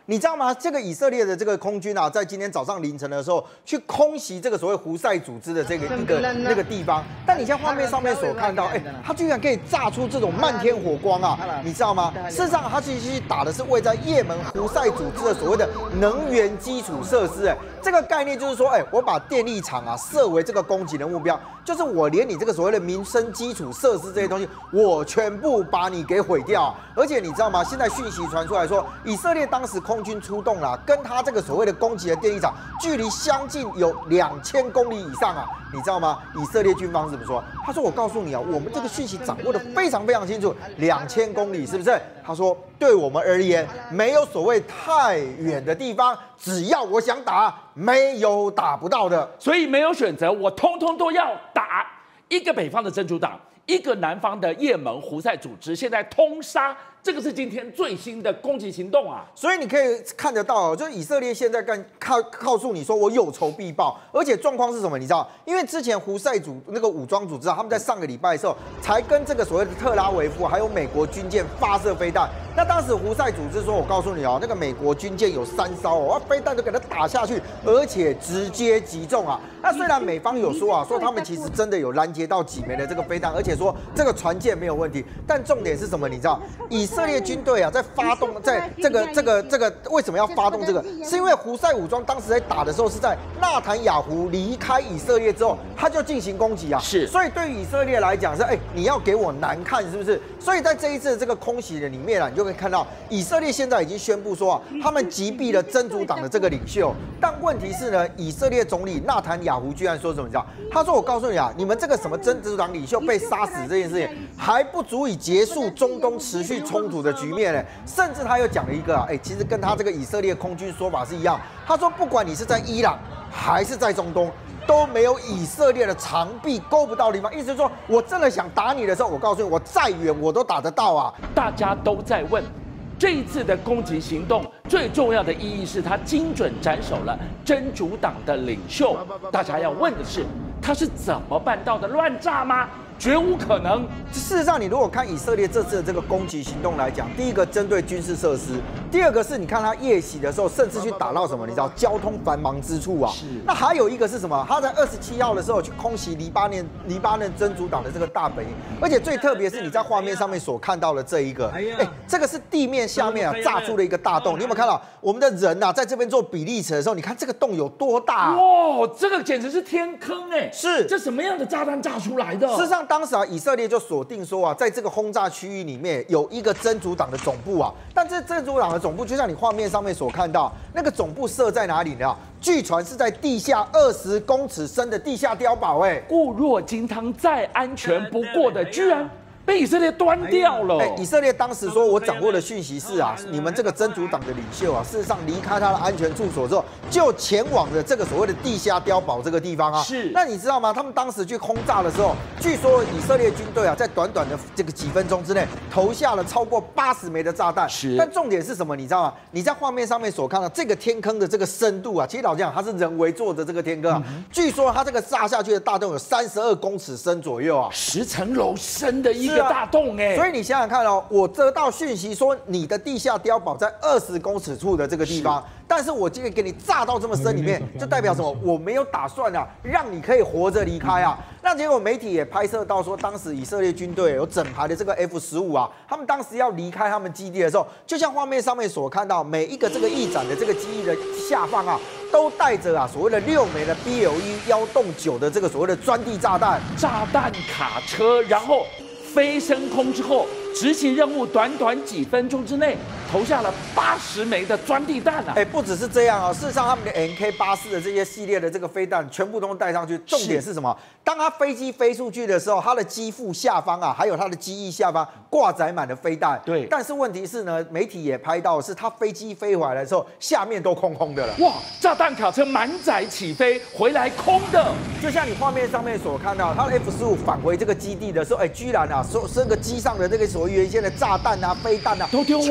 你知道吗？这个以色列的这个空军啊，在今天早上凌晨的时候去空袭这个所谓胡塞组织的这个一个那个地方，但你在画面上面所看到，哎，它居然可以炸出这种漫天火光啊！你知道吗？事实上，它其实打的是位在也门胡塞组织的所谓的能源基础设施，哎，这个概念就是说，哎，我把电力厂啊设为这个攻击的目标，就是我连你这个所谓的民生基础设施这些东西，我全部把你给毁掉。而且你知道吗？现在讯息传出来说，以色列当时空军出动了，跟他这个所谓的攻击的电力厂距离相近有两千公里以上啊！你知道吗？以色列军方怎么说？他说：“我告诉你啊，我们这个讯息掌握的非常非常清楚，两千公里是不是？”他说：“对我们而言，没有所谓太远的地方，只要我想打，没有打不到的。 所以没有选择，我通通都要打。一个北方的真主党，一个南方的也门胡塞组织，现在通杀。”这个是今天最新的攻击行动啊， 所以你可以看得到，就是以色列现在干告告诉你说我有仇必报，而且状况是什么？你知道？因为之前胡塞组那个武装组织啊，他们在上个礼拜的时候才跟这个所谓的特拉维夫还有美国军舰发射飞弹。那当时胡塞组织说，我告诉你哦，那个美国军舰有三艘哦，飞弹都给它打下去，而且直接击中啊。那虽然美方有说啊，说他们其实真的有拦截到几枚的这个飞弹，而且说这个船舰没有问题，但重点是什么？你知道？以以色列军队啊，在发动，在这个这个这个为什么要发动这个？是因为胡塞武装当时在打的时候，是在纳坦雅胡离开以色列之后，他就进行攻击啊。 是， 所以对于以色列来讲是，哎，你要给我难看是不是？所以在这一次这个空袭的里面啊，你就可以看到，以色列现在已经宣布说啊，他们击毙了真主党的这个领袖。但问题是呢，以色列总理纳坦雅胡居然说什么？你知道？他说：“我告诉你啊，你们这个什么真主党领袖被杀死这件事情，还不足以结束中东持续冲。”冲突的局面呢，甚至他又讲了一个啊，哎，其实跟他这个以色列空军说法是一样。他说，不管你是在伊朗还是在中东，都没有以色列的长臂勾不到的地方。意思是说，我真的想打你的时候，我告诉你，我再远我都打得到啊！ 大家都在问，这一次的攻击行动最重要的意义是，他精准斩首了真主党的领袖。大家要问的是，他是怎么办到的？乱炸吗？绝无可能。 事实上，你如果看以色列这次的这个攻击行动来讲，第一个针对军事设施，第二个是你看他夜袭的时候，甚至去打到什么？你知道交通繁忙之处啊。是。那还有一个是什么？他在二十七号的时候去空袭黎巴嫩黎巴嫩真主党的这个大本营，而且最特别是你在画面上面所看到的这一个，哎，这个是地面下面啊炸出了一个大洞。你有没有看到我们的人啊在这边做比例尺的时候，你看这个洞有多大？ 哇，这个简直是天坑哎！ 是， 这什么样的炸弹炸出来的？ 事实上。当时啊，以色列就锁定说啊，在这个轰炸区域里面有一个真主党的总部啊，但这真主党的总部就像你画面上面所看到，那个总部设在哪里呢？据传是在地下二十公尺深的地下碉堡，哎， 固若金汤再安全不过的，居然被以色列端掉了。 哎，以色列当时说，我掌握的讯息是啊，你们这个真主党的领袖啊，事实上离开他的安全住所之后，就前往了这个所谓的地下碉堡这个地方啊。 是。 那你知道吗？他们当时去轰炸的时候，据说以色列军队啊，在短短的这个几分钟之内，投下了超过八十枚的炸弹。 是。 但重点是什么？你知道吗？你在画面上面所看到这个天坑的这个深度啊，其实老实讲，它是人为做的这个天坑啊。嗯、据说它这个炸下去的大洞有三十二公尺深左右啊， 十层楼深的一个大洞哎、欸。 所以你想想看哦，我得到讯息说你的地下碉堡在二十公尺处的这个地方，但是我今天给你炸到这么深里面，就代表什么？我没有打算啊，让你可以活着离开啊。那结果媒体也拍摄到说，当时以色列军队有整排的这个 F 十五啊，他们当时要离开他们基地的时候，就像画面上面所看到，每一个这个翼展的这个机翼的下方啊，都带着啊所谓的六枚的 B L 一幺洞九的这个所谓的钻地炸弹， 炸弹卡车，然后飞升空之后，执行任务，短短几分钟之内投下了八十枚的钻地弹啊！ 哎，不只是这样啊，事实上他们的 M K 八四的这些系列的这个飞弹全部都带上去。重点是什么？当它飞机飞出去的时候，它的机腹下方啊，还有它的机翼下方挂载满了飞弹。 对。 但是问题是呢，媒体也拍到的是它飞机飞回来的时候，下面都空空的了。 哇！炸弹卡车满载起飞，回来空的。 就像你画面上面所看到，它的 F 十五返回这个基地的时候，哎，居然啊，所这个机上的这个所谓原先的炸弹啊、飞弹啊， 都丢完了， 全部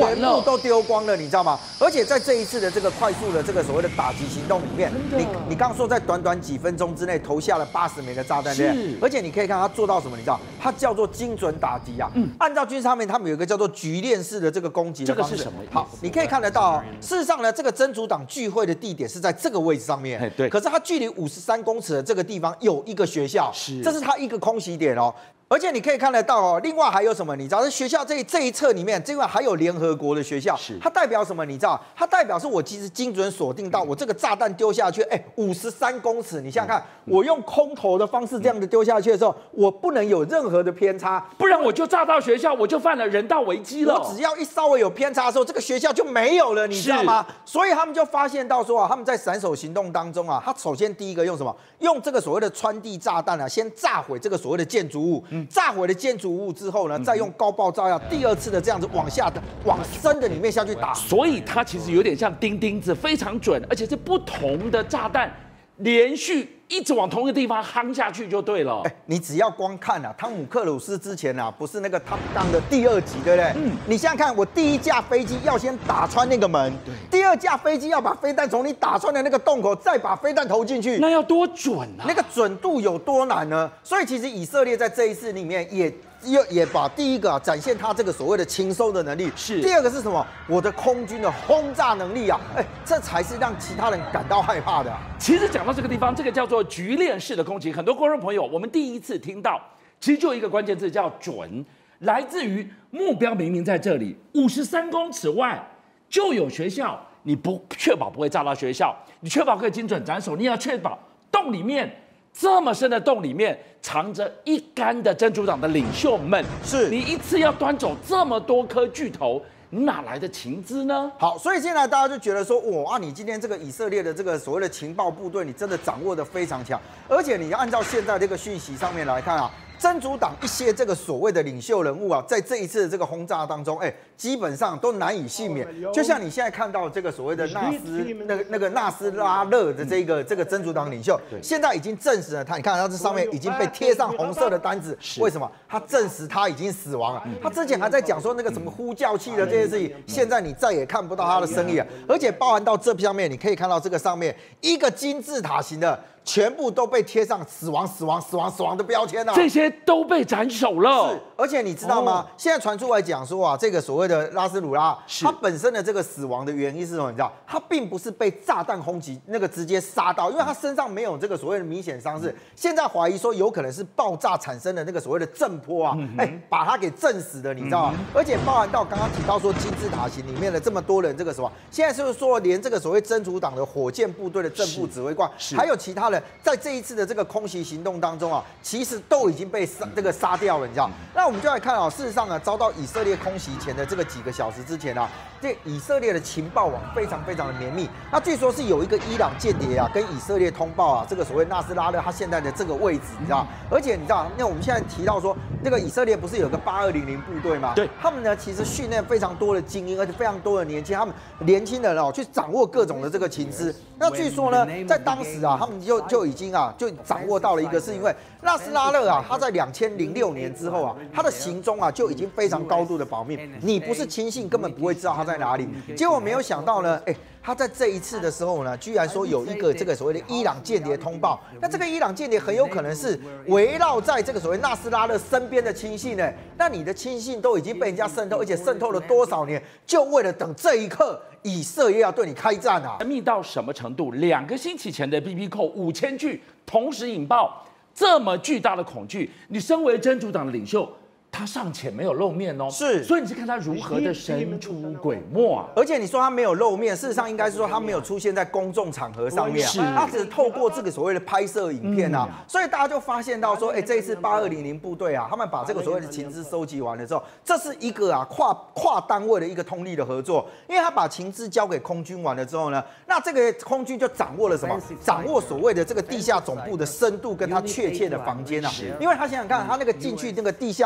都丢光了，你知道吗？而且在这一次的这个快速的这个所谓的打击行动里面，你你刚刚说在短短几分钟之内投下了八十枚的炸弹，对不对？而且你可以看他做到什么，你知道？它叫做精准打击啊。嗯，按照军事上面他们有一个叫做局链式的这个攻击的方式。这个是什么意思？好，你可以看得到哦。事实上呢，这个真主党聚会的地点是在这个位置上面。 对。 可是它距离五十三公尺的这个地方有一个学校，是，这是它一个空袭点哦。而且你可以看得到哦，另外还有什么？你知道，在学校这这一侧里面，另外还有联合国的学校，是它代表什么？你知道，它代表是我其实精准锁定到我这个炸弹丢下去，哎，五十三公尺，你想想看，我用空投的方式这样子丢下去的时候，我不能有任何的偏差， 不然我就炸到学校，我就犯了人道危机了。 我只要一稍微有偏差的时候，这个学校就没有了，你知道吗？所以他们就发现到说啊，他们在闪手行动当中啊，他首先第一个用什么？用这个所谓的穿地炸弹啊，先炸毁这个所谓的建筑物，炸毁了建筑物之后呢，再用高爆炸药第二次的这样子往下的往深的里面下去打， 所以它其实有点像钉钉子，非常准，而且是不同的炸弹连续一直往同一个地方夯下去就对了。 哎，你只要光看啊，汤姆克鲁斯之前啊，不是那个 Top Gun 的第二集，对不对？嗯，你想想看，我第一架飞机要先打穿那个门，对，第二架飞机要把飞弹从你打穿的那个洞口再把飞弹投进去， 那要多准啊！ 那个准度有多难呢？所以其实以色列在这一次里面也。也也把第一个、啊、展现他这个所谓的轻松的能力，是第二个是什么？我的空军的轰炸能力啊，哎，这才是让其他人感到害怕的、啊。 其实讲到这个地方，这个叫做局链式的攻击，很多观众朋友，我们第一次听到，其实就一个关键字叫准，来自于目标明明在这里，五十三公尺外就有学校，你不确保不会炸到学校，你确保可以精准斩首，你要确保洞里面。这么深的洞里面藏着一干的真主党的领袖们，是你一次要端走这么多颗巨头，你哪来的情资呢？ 好，所以现在大家就觉得说，哇，你今天这个以色列的这个所谓的情报部队，你真的掌握得非常强，而且你按照现在这个讯息上面来看啊。真主党一些这个所谓的领袖人物啊，在这一次的这个轰炸当中，哎，基本上都难以幸免。就像你现在看到这个所谓的纳斯那个那个纳斯拉勒的这个这个真主党领袖，现在已经证实了他，你看他这上面已经被贴上红色的单子，为什么？他证实他已经死亡了。他之前还在讲说那个什么呼叫器的这些事情，现在你再也看不到他的身影了。而且包含到这上面，你可以看到这个上面一个金字塔型的。全部都被贴上死亡、死亡、死亡、死亡的标签啊！ 这些都被斩首了。 是，而且你知道吗？哦、现在传出来讲说啊，这个所谓的拉斯鲁拉，他本身的这个死亡的原因是什么？你知道，他并不是被炸弹轰击那个直接杀到，因为他身上没有这个所谓的明显伤势。现在怀疑说有可能是爆炸产生的那个所谓的震波啊，哎、嗯，把他给震死的，你知道吗？嗯、而且包含到刚刚提到说金字塔型里面的这么多人，这个什么，现在就是说连这个所谓真主党的火箭部队的正副指挥官，还有其他人。在这一次的这个空袭行动当中啊，其实都已经被杀这个杀掉了，你知道？那我们就来看啊，事实上啊，遭到以色列空袭前的这个几个小时之前啊，这以色列的情报网非常非常的绵密。那据说是有一个伊朗间谍啊，跟以色列通报啊，这个所谓纳斯拉勒他现在的这个位置，你知道？而且你知道，那我们现在提到说，那个以色列不是有个八二零零部队吗？对，他们呢其实训练非常多的精英，而且非常多的年轻，他们年轻人哦去掌握各种的这个情资。那据说呢，在当时啊，他们就就已经啊。就掌握到了一个，是因为纳斯拉勒啊，他在两千零六年之后啊，他的行踪啊就已经非常高度的保密，你不是亲信根本不会知道他在哪里。结果没有想到呢，哎，他在这一次的时候呢，居然说有一个这个所谓的伊朗间谍通报，那这个伊朗间谍很有可能是围绕在这个所谓纳斯拉勒身边的亲信呢。那你的亲信都已经被人家渗透，而且渗透了多少年，就为了等这一刻。以色列要对你开战啊！ 密到什么程度？两个星期前的 B B 扣五千句同时引爆这么巨大的恐惧，你身为真主党的领袖，他尚且没有露面哦，是，所以你是看他如何的神出鬼没啊！ 而且你说他没有露面，事实上应该是说他没有出现在公众场合上面、啊，是，他只是透过这个所谓的拍摄影片啊，嗯、所以大家就发现到说，哎、欸，这一次八二零零部队啊，他们把这个所谓的情资收集完了之后，这是一个啊跨跨单位的一个通力的合作，因为他把情资交给空军完了之后呢，那这个空军就掌握了什么？掌握所谓的这个地下总部的深度跟它确切的房间啊，因为他想想看，他那个进去那个地下二十公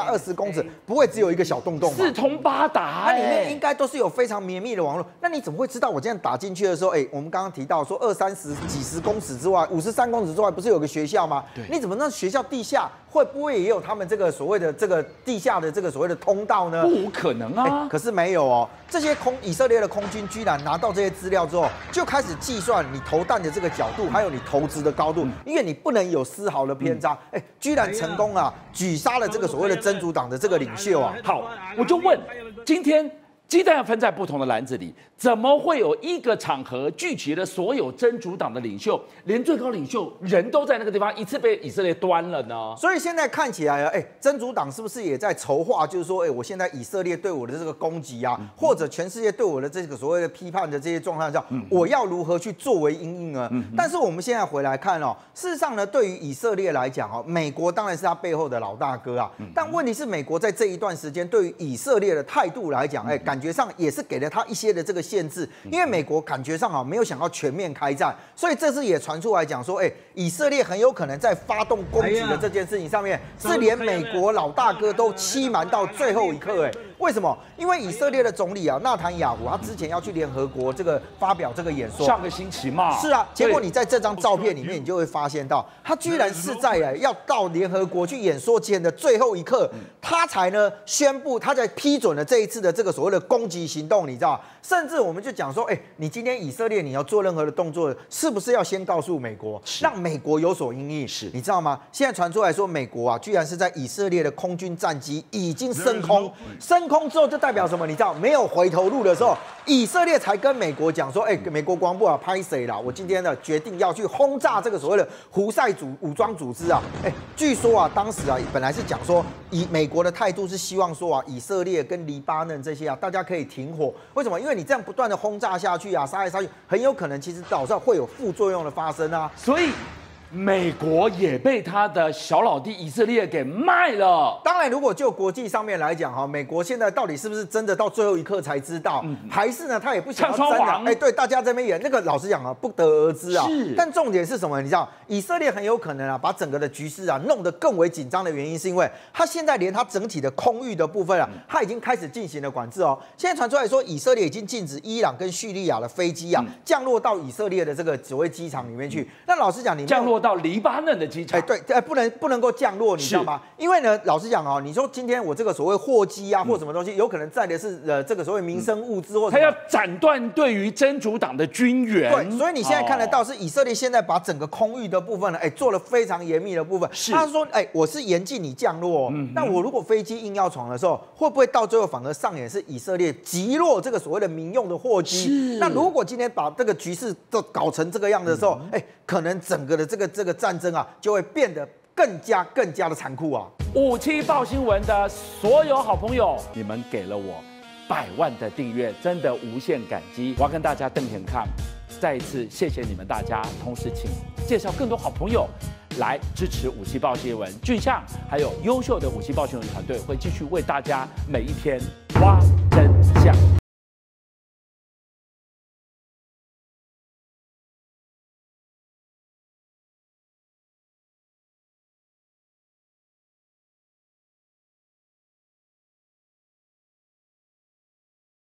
公尺，不会只有一个小洞洞吗？ 四通八达， 它里面应该都是有非常绵密的网络。那你怎么会知道我这样打进去的时候，哎，我们刚刚提到说二三十几十公尺之外，五十三公尺之外，不是有个学校吗？对，你怎么那学校地下会不会也有他们这个所谓的这个地下的这个所谓的通道呢？ 不可能啊！ 可是没有哦，这些空以色列的空军居然拿到这些资料之后，就开始计算你投弹的这个角度，还有你投掷的高度，因为你不能有丝毫的偏差。哎，居然成功啊，举杀了这个所谓的真主党的这个领袖啊！ 好，我就问，今天鸡蛋分在不同的篮子里，怎么会有一个场合聚集了所有真主党的领袖，连最高领袖人都在那个地方，一次被以色列端了呢？ 所以现在看起来啊，哎，真主党是不是也在筹划，就是说，哎，我现在以色列对我的这个攻击啊，或者全世界对我的这个所谓的批判的这些状况下，我要如何去作为因应呢？但是我们现在回来看哦，事实上呢，对于以色列来讲哦，美国当然是他背后的老大哥啊，但问题是美国在这一段时间对于以色列的态度来讲，哎，感觉上也是给了他一些的这个限制，因为美国感觉上啊没有想要全面开战，所以这次也传出来讲说，哎，以色列很有可能在发动攻击的这件事情上面，是连美国老大哥都欺瞒到最后一刻，哎，为什么？因为以色列的总理啊纳坦雅胡，他之前要去联合国这个发表这个演说， 上个星期嘛， 是啊，结果你在这张照片里面，你就会发现到，他居然是在哎要到联合国去演说前的最后一刻，他才呢宣布，他才批准了这一次的这个所谓的攻击行动，你知道？甚至我们就讲说，哎，你今天以色列你要做任何的动作，是不是要先告诉美国，让美国有所因应？是，你知道吗？现在传出来说，美国啊，居然是在以色列的空军战机已经升空，升空之后就代表什么？你知道，没有回头路的时候，以色列才跟美国讲说，哎，美国国防部啊，拍谁啦？我今天呢决定要去轰炸这个所谓的胡塞组武装组织啊，哎，据说啊，当时啊本来是讲说，以美国的态度是希望说啊，以色列跟黎巴嫩这些啊，大家可以停火。为什么？因为你这样不断的轰炸下去啊，杀来杀去，很有可能其实岛上会有副作用的发生啊。 所以美国也被他的小老弟以色列给卖了。 当然，如果就国际上面来讲哈，美国现在到底是不是真的到最后一刻才知道，嗯、还是呢他也不想要真的？哎，对，大家这边演那个，老实讲啊，不得而知啊。是。但重点是什么？你知道，以色列很有可能啊，把整个的局势啊弄得更为紧张的原因，是因为他现在连他整体的空域的部分啊，他已经开始进行了管制哦。现在传出来说，以色列已经禁止伊朗跟叙利亚的飞机啊、嗯、降落到以色列的这个所谓机场里面去。那老实讲，你降落到黎巴嫩的机场， 哎，对，哎，不能不能够降落，你知道吗？因为呢，老实讲哦，你说今天我这个所谓货机啊，或什么东西，有可能载的是呃这个所谓民生物资，或他要斩断对于真主党的军援。 对，所以你现在看得到是以色列现在把整个空域的部分呢，哎，做了非常严密的部分。是，他说，哎，我是严禁你降落哦，那我如果飞机硬要闯的时候，会不会到最后反而上演是以色列击落这个所谓的民用的货机？那如果今天把这个局势都搞成这个样子的时候，哎、嗯，可能整个的这个这个战争啊，就会变得更加更加的残酷啊！ 五七报新闻的所有好朋友，你们给了我百万的订阅，真的无限感激。我要跟大家瞪眼看，再一次谢谢你们大家，同时请介绍更多好朋友来支持五七报新闻。俊相还有优秀的五七报新闻团队会继续为大家每一天挖